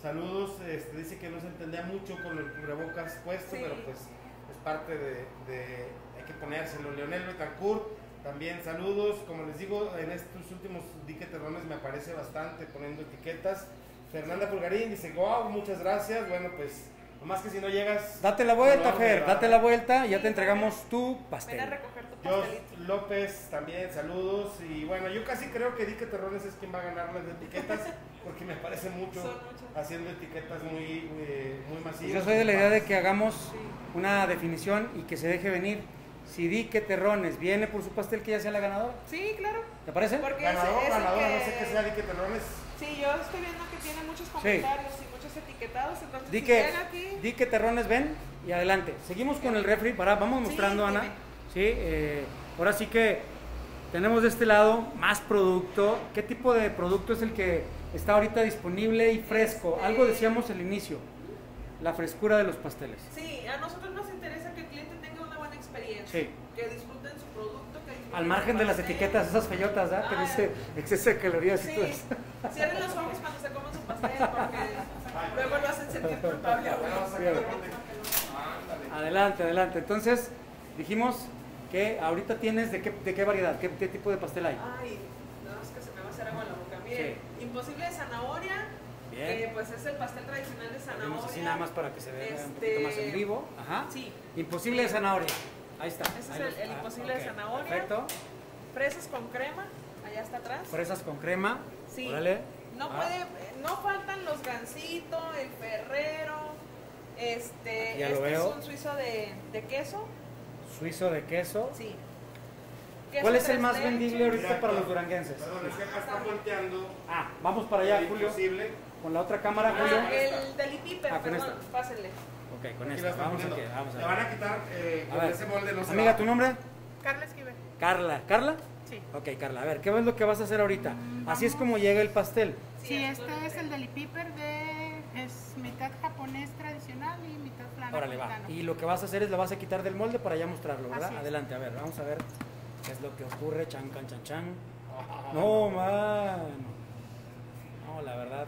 Saludos, este, dice que no se entendía mucho con el cubrebocas puesto,
Sí.
pero pues es parte de, de hay que ponérselo. Leonel Betancourt, también saludos, como les digo, en estos últimos diqueterrones me aparece bastante poniendo etiquetas. Fernanda Pulgarín dice, wow, muchas gracias, bueno pues, nomás que si no llegas...
Date la vuelta,
no,
Fer,
¿verdad?
date la vuelta y ya
Sí,
te entregamos
Fer.
tu
Ven a
pastel.
recoger tu
Jos
pastelito.
López también, saludos. Y bueno, yo casi creo que Dique Terrones es quien va a ganar las etiquetas, porque me parece mucho
Son muchas.
haciendo etiquetas muy, muy, muy masivas.
Pues yo soy de la idea de que hagamos una definición y que se deje venir. Si Dique Terrones viene por su pastel, que ya sea la ganadora.
Sí, claro.
¿Te parece?
Porque
Ganador,
es, es el
ganadora,
que-
no sé qué sea Dique Terrones.
Sí, yo estoy viendo que tiene muchos comentarios y muchos etiquetados, entonces
Di
si
que,
llega aquí...
di que Terrones ven y adelante. Seguimos con el refri, para, vamos mostrando,
Sí,
Ana.
dime.
Sí, eh, ahora sí que tenemos de este lado más producto. ¿Qué tipo de producto es el que está ahorita disponible y fresco?
Este-
Algo decíamos al inicio, la frescura de los pasteles.
Sí, a nosotros nos interesa que el cliente tenga una buena experiencia,
Sí.
que disfruten su producto, que disfruten
Al margen
su
de las
pastel.
etiquetas, esas feyotas, ¿verdad? Que
Ah,
dice exceso de calorías y
Sí,
todo eso.
cierren los ojos cuando se coman su pastel porque luego lo hacen sentir culpable a uno.
Adelante, adelante. Entonces, dijimos que ahorita tienes de qué, de qué variedad, qué, qué tipo de pastel hay.
Ay, no, es que se me va a hacer agua en la boca. Miren, imposible de zanahoria,
Bien.
que pues es el pastel tradicional de
Abrimos
zanahoria.
así nada más para que se vea un
Este-
poquito más en vivo. Ajá.
Sí.
Imposible de zanahoria. Ahí está.
Ese es
Ahí
el-
los-
el
ah,
imposible de
ok,
zanahoria.
Perfecto.
Fresas con crema, allá está atrás.
Fresas con crema.
Sí.
Órale.
No
Ah,
puede, no faltan los gancitos, el ferrero, este,
Aquí ya lo
este
veo.
es un suizo de, de queso,
Suizo de queso.
sí. Queso
¿Cuál es el
tres
más
leches.
vendible ahorita
Mira,
para los
acá-
duranguenses?
Perdón, es que acá está volteando.
Ah, vamos para allá,
el
Julio.
imposible.
Con la otra cámara, Julio.
Ah, el del Piper,
Ah, con
perdón,
esta.
pásenle.
Ok, con
Aquí la
esta.
están
Vamos
poniendo.
aquí. Vamos a
Le
ver.
van a quitar eh,
A
con
ver.
ese molde, no se
Amiga,
va.
¿tu nombre?
Carla Esquivel.
Carla. ¿Carla?
Sí.
Ok, Carla. A ver, ¿qué es lo que vas a hacer ahorita? Así es como llega el pastel.
Sí,
así
este
con
es el delipiper de... es mitad japonés tradicional y mitad plano
Órale, va.
napolitano.
Y lo que vas a hacer es lo vas a quitar del molde para ya mostrarlo, ¿verdad?
Así es.
Adelante, a ver, vamos a ver qué es lo que ocurre. Chan, can, chan, chan. No, man. No, la verdad.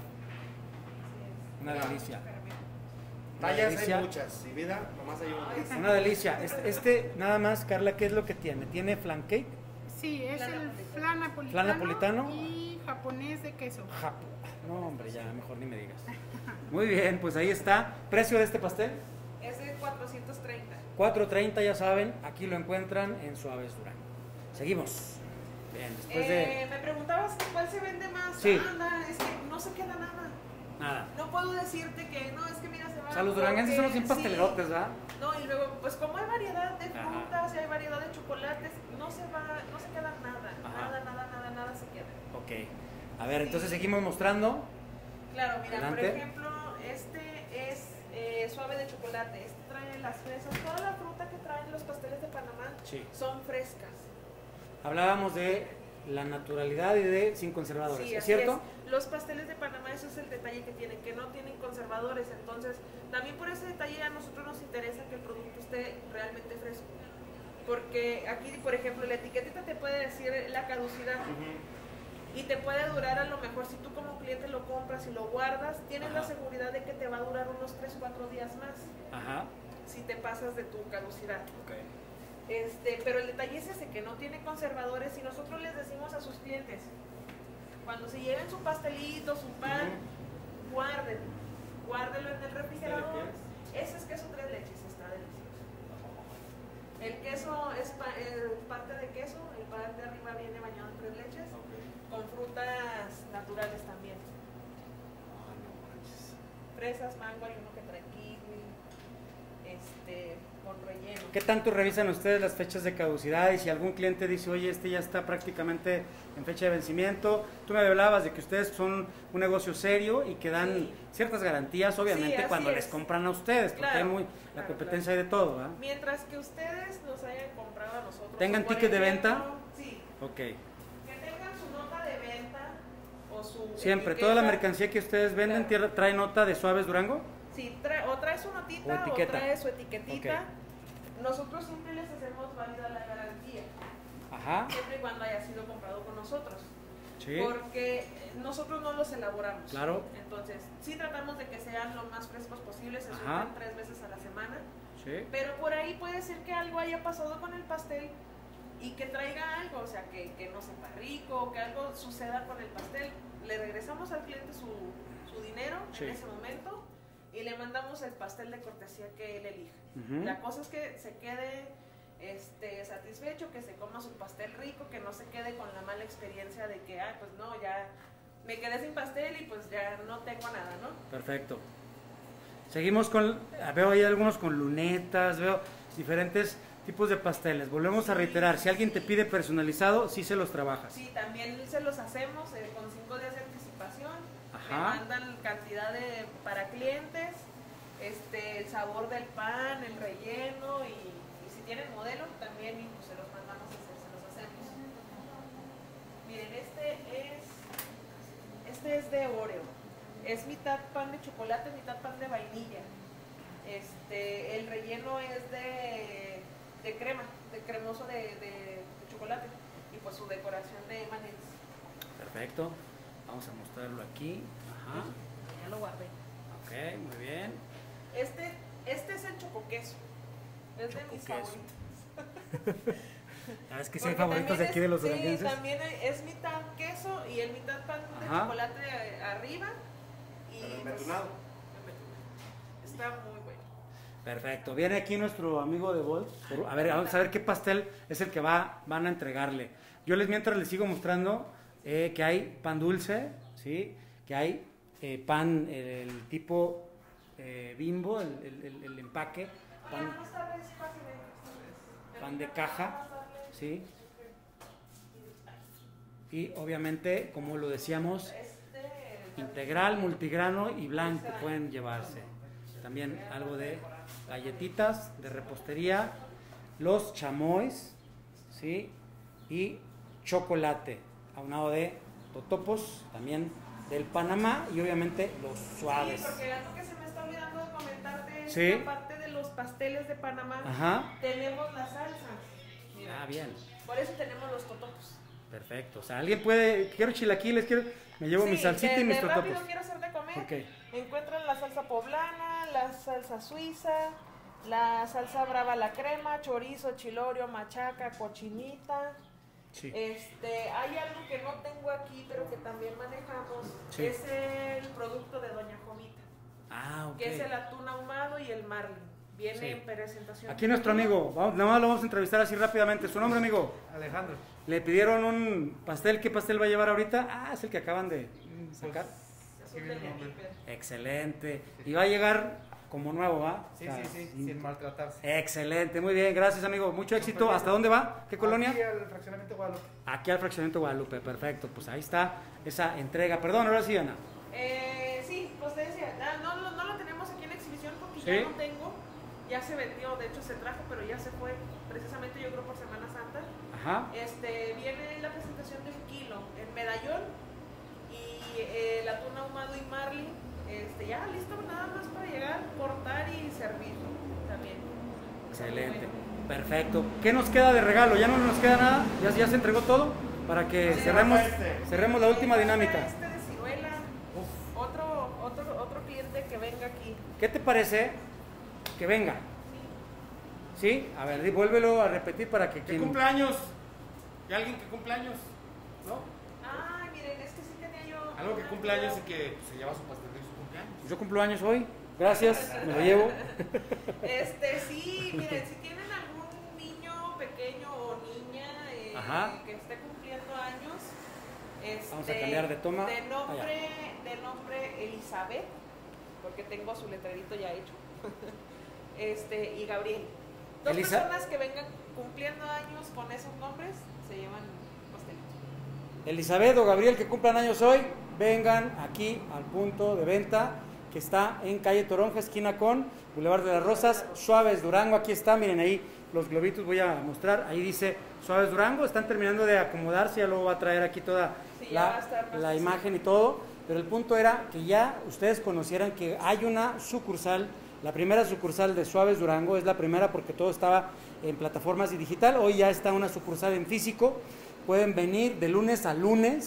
Una delicia. Una
Tallas
delicia.
hay muchas. Y vida, nomás hay una.
Una delicia. Este, este, nada más, Carla, ¿qué es lo que tiene? ¿Tiene flan cake?
Sí, es
Flan
el
napolitano.
flan napolitano,
Flan napolitano.
y japonés de queso.
Japo. No, hombre, ya, mejor ni me digas. Muy bien, pues ahí está. ¿Precio de este pastel?
Es de cuatrocientos treinta.
cuatro treinta, ya saben, aquí lo encuentran en Suaves Durán. Seguimos. Bien, después de...
Eh, me preguntabas que cuál se vende más.
Sí.
Anda, es que no se queda nada.
Nada.
No puedo decirte que no, es que mira, se va.
O sea, los duranguenses somos bien
porque-
pastelerotes,
sí.
¿verdad?
No, y luego, pues como hay variedad de
Ajá.
frutas y hay variedad de chocolates, no se va, no se queda nada.
Ajá.
Nada, nada, nada, nada se queda.
Ok. A ver,
Sí.
entonces seguimos mostrando.
Claro, mira,
Adelante.
por ejemplo, este es eh, suave de chocolate. Este trae las fresas. Toda la fruta que traen los pasteles de Panamá
Sí.
son frescas.
Hablábamos de la naturalidad y de sin conservadores,
Sí,
¿es
así
cierto?
es. Los pasteles de Panamá, eso es el detalle que tienen, que no tienen conservadores. Entonces, también por ese detalle a nosotros nos interesa que el producto esté realmente fresco. Porque aquí, por ejemplo, la etiquetita te puede decir la caducidad. Y te puede durar a lo mejor, si tú como cliente lo compras y lo guardas, tienes
Ajá.
la seguridad de que te va a durar unos tres cuatro días más,
Ajá.
si te pasas de tu caducidad.
Ok.
Este, pero el detalle es ese, que no tiene conservadores y nosotros les decimos a sus clientes, cuando se lleven su pastelito, su pan, guarden, guárdelo en el refrigerador. Ese es queso tres leches, está delicioso. El queso es pa- el parte de queso, el pan de arriba viene bañado en tres leches, con frutas naturales también. Fresas, mango, hay uno que trae kiwi, este, con relleno.
¿Qué tanto revisan ustedes las fechas de caducidad? Y si algún cliente dice, oye, este ya está prácticamente en fecha de vencimiento. Tú me hablabas de que ustedes son un negocio serio y que dan
Sí.
ciertas garantías, obviamente,
Sí, así
cuando
es.
les compran a ustedes, porque
Claro,
hay muy, la
claro,
competencia hay de todo, ¿verdad?
Mientras que ustedes nos hayan comprado a nosotros.
¿Tengan
o por
ticket de
ejemplo,
venta?
Sí,
Ok.
que tengan su nota de venta o su.
Siempre,
etiqueta.
toda la mercancía que ustedes venden
Claro.
tierra- trae nota de Suaves Durango.
Sí, trae, o trae su notita
O
o,
etiqueta.
trae su etiquetita. Nosotros siempre les hacemos válida la garantía,
Ajá.
siempre y cuando haya sido comprado con nosotros.
Sí.
porque nosotros no los elaboramos.
Claro.
Entonces, sí tratamos de que sean lo más frescos posible, se
Ajá.
surten tres veces a la semana,
Sí.
pero por ahí puede ser que algo haya pasado con el pastel y que traiga algo, o sea, que, que no sepa rico, que algo suceda con el pastel. Le regresamos al cliente su, su dinero
Sí.
en ese momento y le mandamos el pastel de cortesía que él elija.
Ujú.
La cosa es que se quede este, satisfecho, que se coma su pastel rico, que no se quede con la mala experiencia de que, ay, pues no, ya me quedé sin pastel y pues ya no tengo nada, ¿no?
Perfecto. Seguimos con, veo ahí algunos con lunetas, veo diferentes tipos de pasteles. Volvemos a reiterar, si alguien te pide personalizado, sí se los trabajas.
Sí, también se los hacemos eh, con cinco días de anticipación.
Ajá.
Me mandan cantidad de para clientes, este, el sabor del pan, el relleno y, y si tienen modelo también y, pues, se los mandamos a hacer, se los hacemos. Miren, este es este es de Oreo. Es mitad pan de chocolate, mitad pan de vainilla. Este, el relleno es de, de crema, de cremoso de, de, de chocolate y pues su decoración de maneras.
Perfecto. Vamos a mostrarlo aquí. Ajá.
Ya lo guardé.
Ok, muy bien.
Este, este es el chocoqueso. Es de mis
Chocoqueso.
favoritos.
¿Sabes que sí hay
Porque
favoritos
también
de aquí de los
es, sí,
duranguenses?
también hay- es mitad queso y el mitad pan de
Ajá.
chocolate eh, arriba. Y
Pero
pues,
embetunado.
embetunado. Está muy bueno.
Perfecto. Viene aquí nuestro amigo de Volt. Por- A ver, vamos a ver qué pastel es el que va, van a entregarle. Yo les mientras les sigo mostrando eh, que hay pan dulce, ¿sí? Que hay eh, pan, eh, el tipo eh, Bimbo, el, el- el- el empaque, pan,
Buenas tardes, pásenme.
pan de caja, ¿sí? Y obviamente, como lo decíamos,
Este,
integral, multigrano y blanco pueden llevarse. También algo de galletitas, de repostería, los chamois, ¿sí? Y chocolate, aunado de totopos, también del Panamá y obviamente los suaves.
Sí, porque algo que se me está olvidando de comentarte es
Sí.
que aparte de los pasteles de Panamá,
Ajá.
tenemos la salsa. Mira,
Ah, bien.
por eso tenemos los totopos.
Perfecto. O sea, alguien puede, quiero chilaquiles, quiero, me llevo mi
Sí,
salsita
de-
y mis
de
totopos.
rápido quiero hacer de comer.
Ok.
Encuentran la salsa poblana, la salsa suiza, la salsa brava a la crema, chorizo, chilorio, machaca, cochinita.
Sí.
Este, hay algo que no tengo aquí, pero que también manejamos.
Sí.
Es el producto de Doña Jovita,
Ah, ok.
que es el atún ahumado y el marlin. Viene
Sí.
en presentación.
Aquí nuestro amigo, vamos, nada más lo vamos a entrevistar así rápidamente. ¿Su nombre, amigo?
Alejandro,
Le pidieron un pastel, ¿qué pastel va a llevar ahorita? Ah, es el que acaban de sacar.
Es un delivery.
Excelente. Y va a llegar como nuevo, ¿va?
sí,
O sea,
sí, sí,
sin-
sin maltratarse.
Excelente, muy bien, gracias amigo, mucho éxito. ¿Hasta dónde va? ¿Qué colonia?
Aquí al fraccionamiento Guadalupe.
Aquí al fraccionamiento Guadalupe, perfecto. Pues ahí está esa entrega. Perdón, ahora sí, Ana.
Eh, sí, pues te decía, ah, no, no, no lo tenemos aquí en exhibición porque
¿Sí?
ya no tengo. Ya se vendió, de hecho se trajo, pero ya se fue. Precisamente yo creo por Semana Santa.
Ajá.
Este, viene la presentación de un kilo en medallón y eh, el atún ahumado y marlin, este, ya listo nada más para llegar, cortar y servir también.
Excelente, perfecto. ¿Qué nos queda de regalo? ¿Ya no nos queda nada? ¿Ya, ya se entregó todo? Para que
Sí,
cerremos,
este.
cerremos la última dinámica.
Este de ciruela, otro, otro, otro cliente que venga aquí.
¿Qué te parece que venga? ¿Sí? A ver, di- vuélvelo a repetir para que
¿Qué
quien...
cumpleaños? ¿Y alguien que cumpleaños? ¿No?
Ay, miren, es que sí tenía yo.
Algo que
una
cumpleaños y
duda.
que se lleva su pastel de su cumpleaños.
Yo cumplo años hoy, gracias, me lo llevo.
Este, sí, miren, si tienen algún niño pequeño o niña eh,
Ajá.
que esté cumpliendo años, este,
Vamos a cambiar de toma.
De nombre,
Allá.
de nombre Elizabeth, porque tengo su letrerito ya hecho. Este, y Gabriel. Dos
Elisa-
personas que vengan cumpliendo años con esos nombres se llevan pastelitos.
Elizabeth o Gabriel que cumplan años hoy, vengan aquí al punto de venta que está en calle Toronja, esquina con Boulevard de las Rosas, Suaves Durango. Aquí está, miren ahí los globitos, voy a mostrar. Ahí dice Suaves Durango, están terminando de acomodarse, ya luego va a traer aquí toda
Sí, ya va a
la,
estar más
la
así.
imagen y todo. Pero el punto era que ya ustedes conocieran que hay una sucursal. La primera sucursal de Suaves Durango es la primera porque todo estaba en plataformas y digital. Hoy ya está una sucursal en físico. Pueden venir de lunes a lunes.
Sí,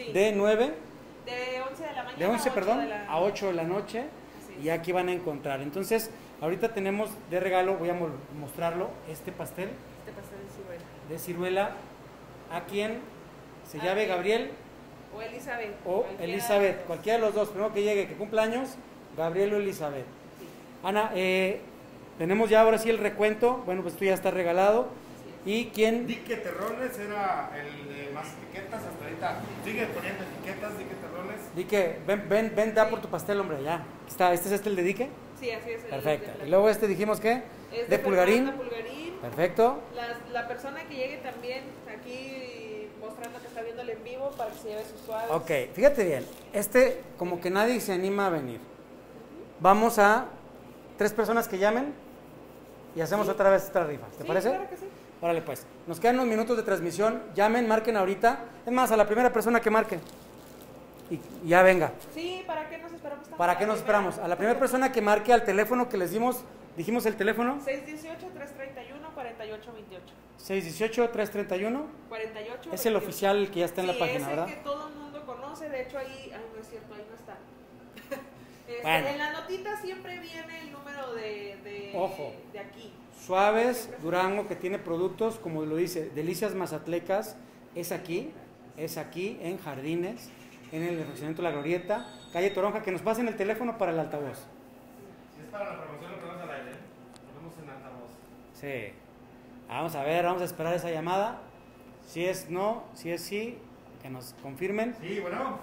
Sí.
de nueve,
De once de la mañana.
de once,
a ocho
perdón,
de la-
a ocho de la noche.
Así es.
Y aquí van a encontrar. Entonces, ahorita tenemos de regalo, voy a mo- mostrarlo, este pastel
Este pastel de ciruela.
de ciruela a quien se
¿A
llame
quién?
Gabriel
O Elizabeth.
o
cualquiera de
Elizabeth,
los dos.
cualquiera de los dos, primero que llegue, que cumpla años, Gabriel o Elizabeth.
Sí.
Ana, eh, tenemos ya ahora sí el recuento, bueno, pues tú ya está regalado. ¿Y quién?
Dique Terrones era el de más etiquetas hasta ahorita. Sigue poniendo etiquetas, Dique Terrones.
Dique, ven, ven, ven, da por tu pastel, hombre, ya. Aquí está, ¿este es este el de Dique?
Sí, así es. el
Perfecto.
de-
Y luego este dijimos que,
es
de Pulgarín.
Fernanda Pulgarín.
Perfecto.
La, la persona que llegue también aquí mostrando que está viendo el en vivo para que se lleve sus suaves.
Ok, fíjate bien, este como que nadie se anima a venir. Vamos a tres personas que llamen y hacemos otra vez esta rifa, ¿te
Sí,
parece?
claro que sí.
Órale pues, nos quedan unos minutos de transmisión, llamen, marquen ahorita, es más, a la primera persona que marque y y ya venga.
Sí, ¿para qué nos esperamos tanto?
¿Para qué nos
primera.
esperamos? A la primera persona que marque al teléfono que les dimos, dijimos el teléfono,
seis uno ocho, tres tres uno, cuatro ocho dos ocho.
seis uno ocho, tres tres uno,
cuarenta y ocho,
es el
veintiocho.
oficial que ya está en la
Sí,
página,
es
¿verdad?
el que todo el mundo conoce, de hecho ahí, ay no es cierto, ahí no está. Este,
Bueno.
En la notita siempre viene el número de, de,
Ojo.
de aquí.
Suaves, Durango, que tiene productos, como lo dice, Delicias Mazatlecas, es aquí, es aquí, en Jardines, en el fraccionamiento La Glorieta, calle Toronja, que nos pasen el teléfono para el altavoz.
Si es para la promoción, lo ponemos al aire. Lo ponemos en altavoz.
Sí. Vamos a ver, vamos a esperar esa llamada. Si es no, si es sí, que nos confirmen.
Sí, bueno.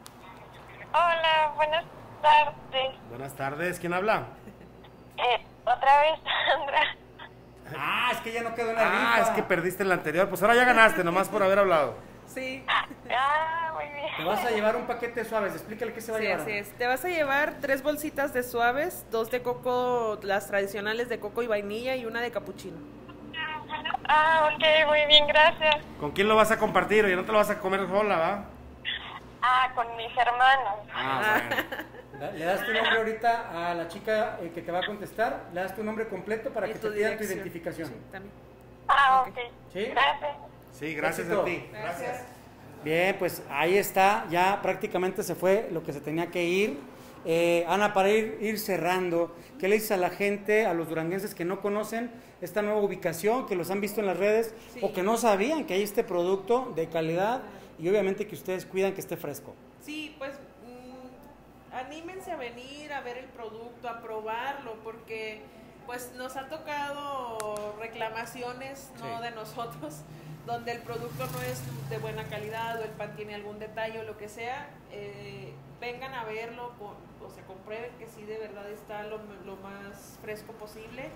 Hola, buenas tardes.
Buenas tardes, ¿quién habla?
Eh, otra vez, Sandra.
Ah, es que ya no quedó en la
Ah,
rifa.
es que perdiste en la anterior. Pues ahora ya ganaste, nomás por haber hablado.
Sí,
Ah, muy bien.
Te vas a llevar un paquete de Suaves, explícale qué se va a
sí,
llevar.
así es. Te vas a llevar tres bolsitas de suaves, dos de coco, las tradicionales de coco y vainilla y una de capuchino.
Ah, ok, muy bien, gracias.
¿Con quién lo vas a compartir? Oye, no te lo vas a comer sola, ¿va?
Ah, con mis hermanos.
Ah, bueno.
Da- Le das tu nombre ahorita a la chica eh, que te va a contestar, le das tu nombre completo para
Y
que
tu
te pidan tu
dirección.
identificación.
Sí, también.
Ah,
Ok.
ok.
¿Sí?
Gracias.
Sí, gracias
Éxito.
a ti. Gracias.
Bien, pues ahí está, ya prácticamente se fue lo que se tenía que ir. Eh, Ana, para ir, ir cerrando, ¿qué le dices a la gente, a los duranguenses que no conocen esta nueva ubicación, que los han visto en las redes
Sí.
o que no sabían que hay este producto de calidad y obviamente que ustedes cuidan que esté fresco?
Sí, pues mm, anímense a venir a ver el producto, a probarlo, porque pues nos ha tocado reclamaciones, no
Sí.
de nosotros, donde el producto no es de buena calidad o el pan tiene algún detalle o lo que sea. Eh, vengan a verlo, con, o sea, comprueben que sí de verdad está lo, lo más fresco posible.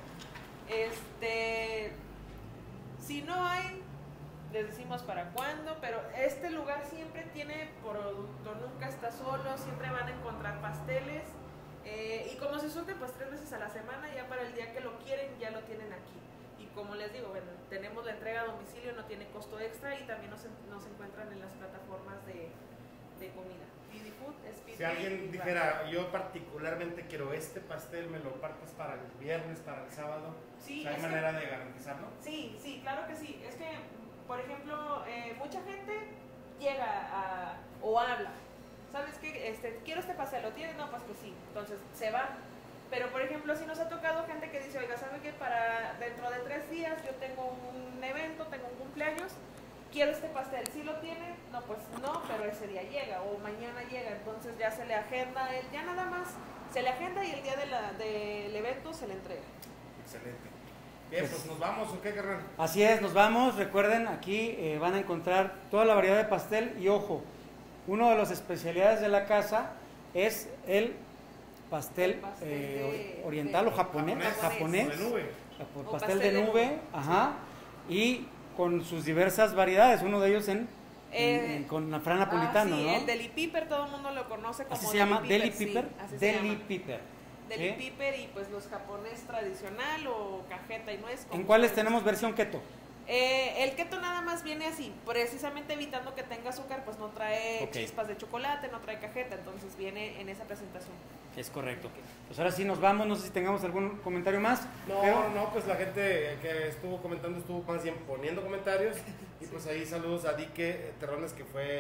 Este, si no hay, les decimos para cuándo, pero este lugar siempre tiene producto, nunca está solo, siempre van a encontrar pasteles. Eh, y como se surte pues tres veces a la semana, ya para el día que lo quieren ya lo tienen aquí. Y como les digo, bueno, tenemos la entrega a domicilio, no tiene costo extra y también nos, en- nos encuentran en las plataformas de, de comida. Didi Food, Speed
Si alguien
y
dijera, yo particularmente quiero este pastel, me lo partes para el viernes, para el sábado,
Sí,
¿hay
es que-
manera de garantizarlo?
Sí, sí, claro que sí. Es que, por ejemplo, eh, mucha gente llega a, o habla. ¿Sabes qué? Este, quiero este pastel, ¿lo tienes? No, pues que sí. Entonces se va. Pero, por ejemplo, si nos ha tocado gente que dice, oiga, ¿sabe qué? Para dentro de tres días yo tengo un evento, tengo un cumpleaños, quiero este pastel. ¿Sí lo tiene? No, pues no, pero ese día llega o mañana llega. Entonces ya se le agenda, él, ya nada más se le agenda y el día de la, del evento se le entrega.
Excelente. Bien, pues nos vamos, ¿o qué, carnal?
Así es, nos vamos. Recuerden, aquí eh, van a encontrar toda la variedad de pastel y ojo, una de las especialidades de la casa es el pastel,
El pastel
eh,
de-
oriental
de-
o japonés,
japonés.
japonés,
De nube.
japo-
O
pastel,
pastel
de
de
nube,
nube,
ajá, y con sus diversas variedades, uno de ellos en, en-
Eh,
en- con Fran Napolitano,
ah, sí,
¿no?
el Deli Piper, todo el mundo lo conoce como
Así se llama, Deli
sí,
Piper,
así se
Deli
llama.
Piper.
Deli
¿sí?
Piper y pues los japonés tradicional o cajeta y nuez. como
¿En cuáles
ustedes
tenemos
gusten.
versión keto?
Eh, el keto nada más viene así, precisamente evitando que tenga azúcar, pues no trae
Ok.
chispas de chocolate, no trae cajeta, entonces viene en esa presentación.
Es correcto. Pues ahora sí nos vamos, no sé si tengamos algún comentario más.
No,
pero-
no, pues la gente que estuvo comentando estuvo más bien poniendo comentarios y pues ahí saludos a Dique Terrones que fue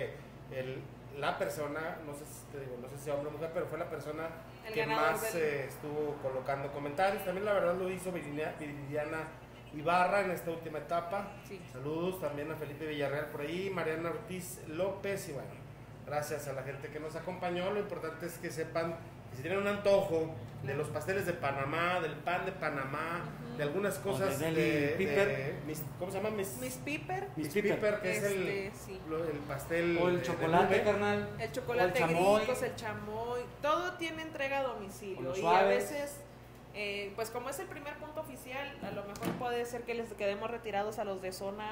el, la persona, no sé, si, te digo, no sé si hombre o mujer, pero fue la persona
El
que
ganador
más
del-
eh, estuvo colocando comentarios. También la verdad lo hizo Viridiana, Viridiana Ibarra en esta última etapa.
Sí.
Saludos también a Felipe Villarreal por ahí, Mariana Ortiz López y bueno, gracias a la gente que nos acompañó. Lo importante es que sepan que si tienen un antojo de los pasteles de Panamá, del pan de Panamá, de algunas cosas
de
de,
Deli Piper.
de- mis- ¿cómo se llama? Mis,
Miss Piper,
Miss
Piper.
Piper, que es el,
Este, sí.
lo- el pastel
O el
de-
chocolate,
de nube.
carnal.
el chocolate
o el chamoy.
gricos, el chamoy, todo tiene entrega a
O
domicilio.
los
Y a
suaves.
veces, eh, pues como es el primer punto oficial, a lo mejor puede ser que les quedemos retirados a los de zona,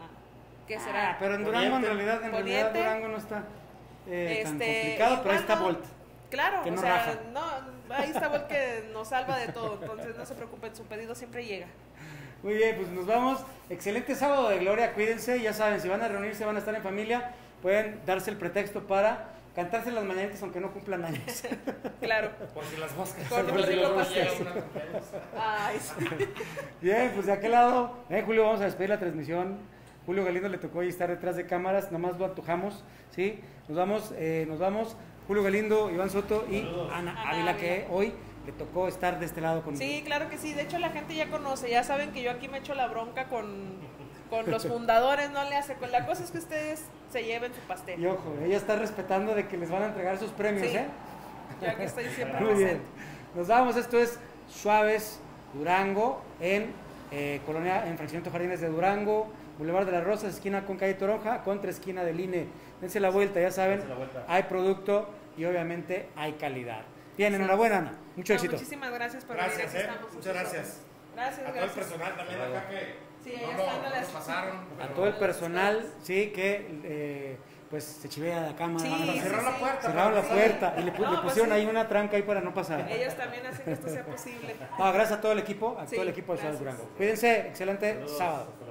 ¿qué será?
Ah, pero en Durango en
Poniente.
realidad, en realidad
Poniente.
Durango no está eh, tan
Este,
complicado,
y
pero ahí está
bueno,
Volt.
Claro,
que
o
no
sea,
raja.
no, ahí está Volt que nos salva de todo, entonces no se preocupen, su pedido siempre llega.
Muy bien, pues nos vamos. Excelente sábado de gloria, cuídense, ya saben, si van a reunirse, van a estar en familia, pueden darse el pretexto para cantarse las mañanitas aunque no cumplan años.
Claro,
Por si las moscas.
con un
Por si
rico
las
pastel.
moscas.
Ay, sí.
Bien, pues de aquel lado, eh, Julio, vamos a despedir la transmisión. Julio Galindo le tocó hoy estar detrás de cámaras, nomás lo antojamos, ¿sí? Nos vamos, eh, nos vamos. Julio Galindo, Iván Soto y Ana
Ana
Ávila,
Ávila.
que hoy le tocó estar de este lado con
Sí, claro que sí. De hecho, la gente ya conoce. Ya saben que yo aquí me echo la bronca con, con los fundadores. No le hace. Con la cosa es que ustedes se lleven su pastel.
Y ojo, ella está respetando de que les van a entregar sus premios,
Sí.
¿eh?
Ya que estoy siempre
Muy bien.
presente.
Nos vamos, esto es Suaves Durango en eh, Colonia, en Fraccionamiento Jardines de Durango, Boulevard de las Rosas, esquina con calle Toronja, contra esquina del I N E. Dense la vuelta, ya saben,
Dense la vuelta.
hay producto y obviamente hay calidad. Bien, enhorabuena, Ana. Mucho
No,
éxito.
Muchísimas gracias por
Gracias,
venir.
eh.
Aquí estamos.
Muchas gracias.
Gracias,
A todo el
gracias.
personal también acá que
Sí,
no
ya
lo,
están a
no
las-
lo pasaron.
A
pero-
todo el personal, sí, que eh, pues se chivea la cámara.
Sí,
van a pasar.
sí,
Cerraron la
sí.
puerta.
Cerraron la
para
puerta y le, pu-
No,
le
pues
pusieron
sí.
ahí una tranca ahí para no pasar.
Ellos también hacen que esto sea posible.
No, gracias a todo el equipo, a
Sí,
todo el equipo de Suaves
gracias.
Durango. Cuídense, excelente
Saludos.
sábado.
Hasta luego.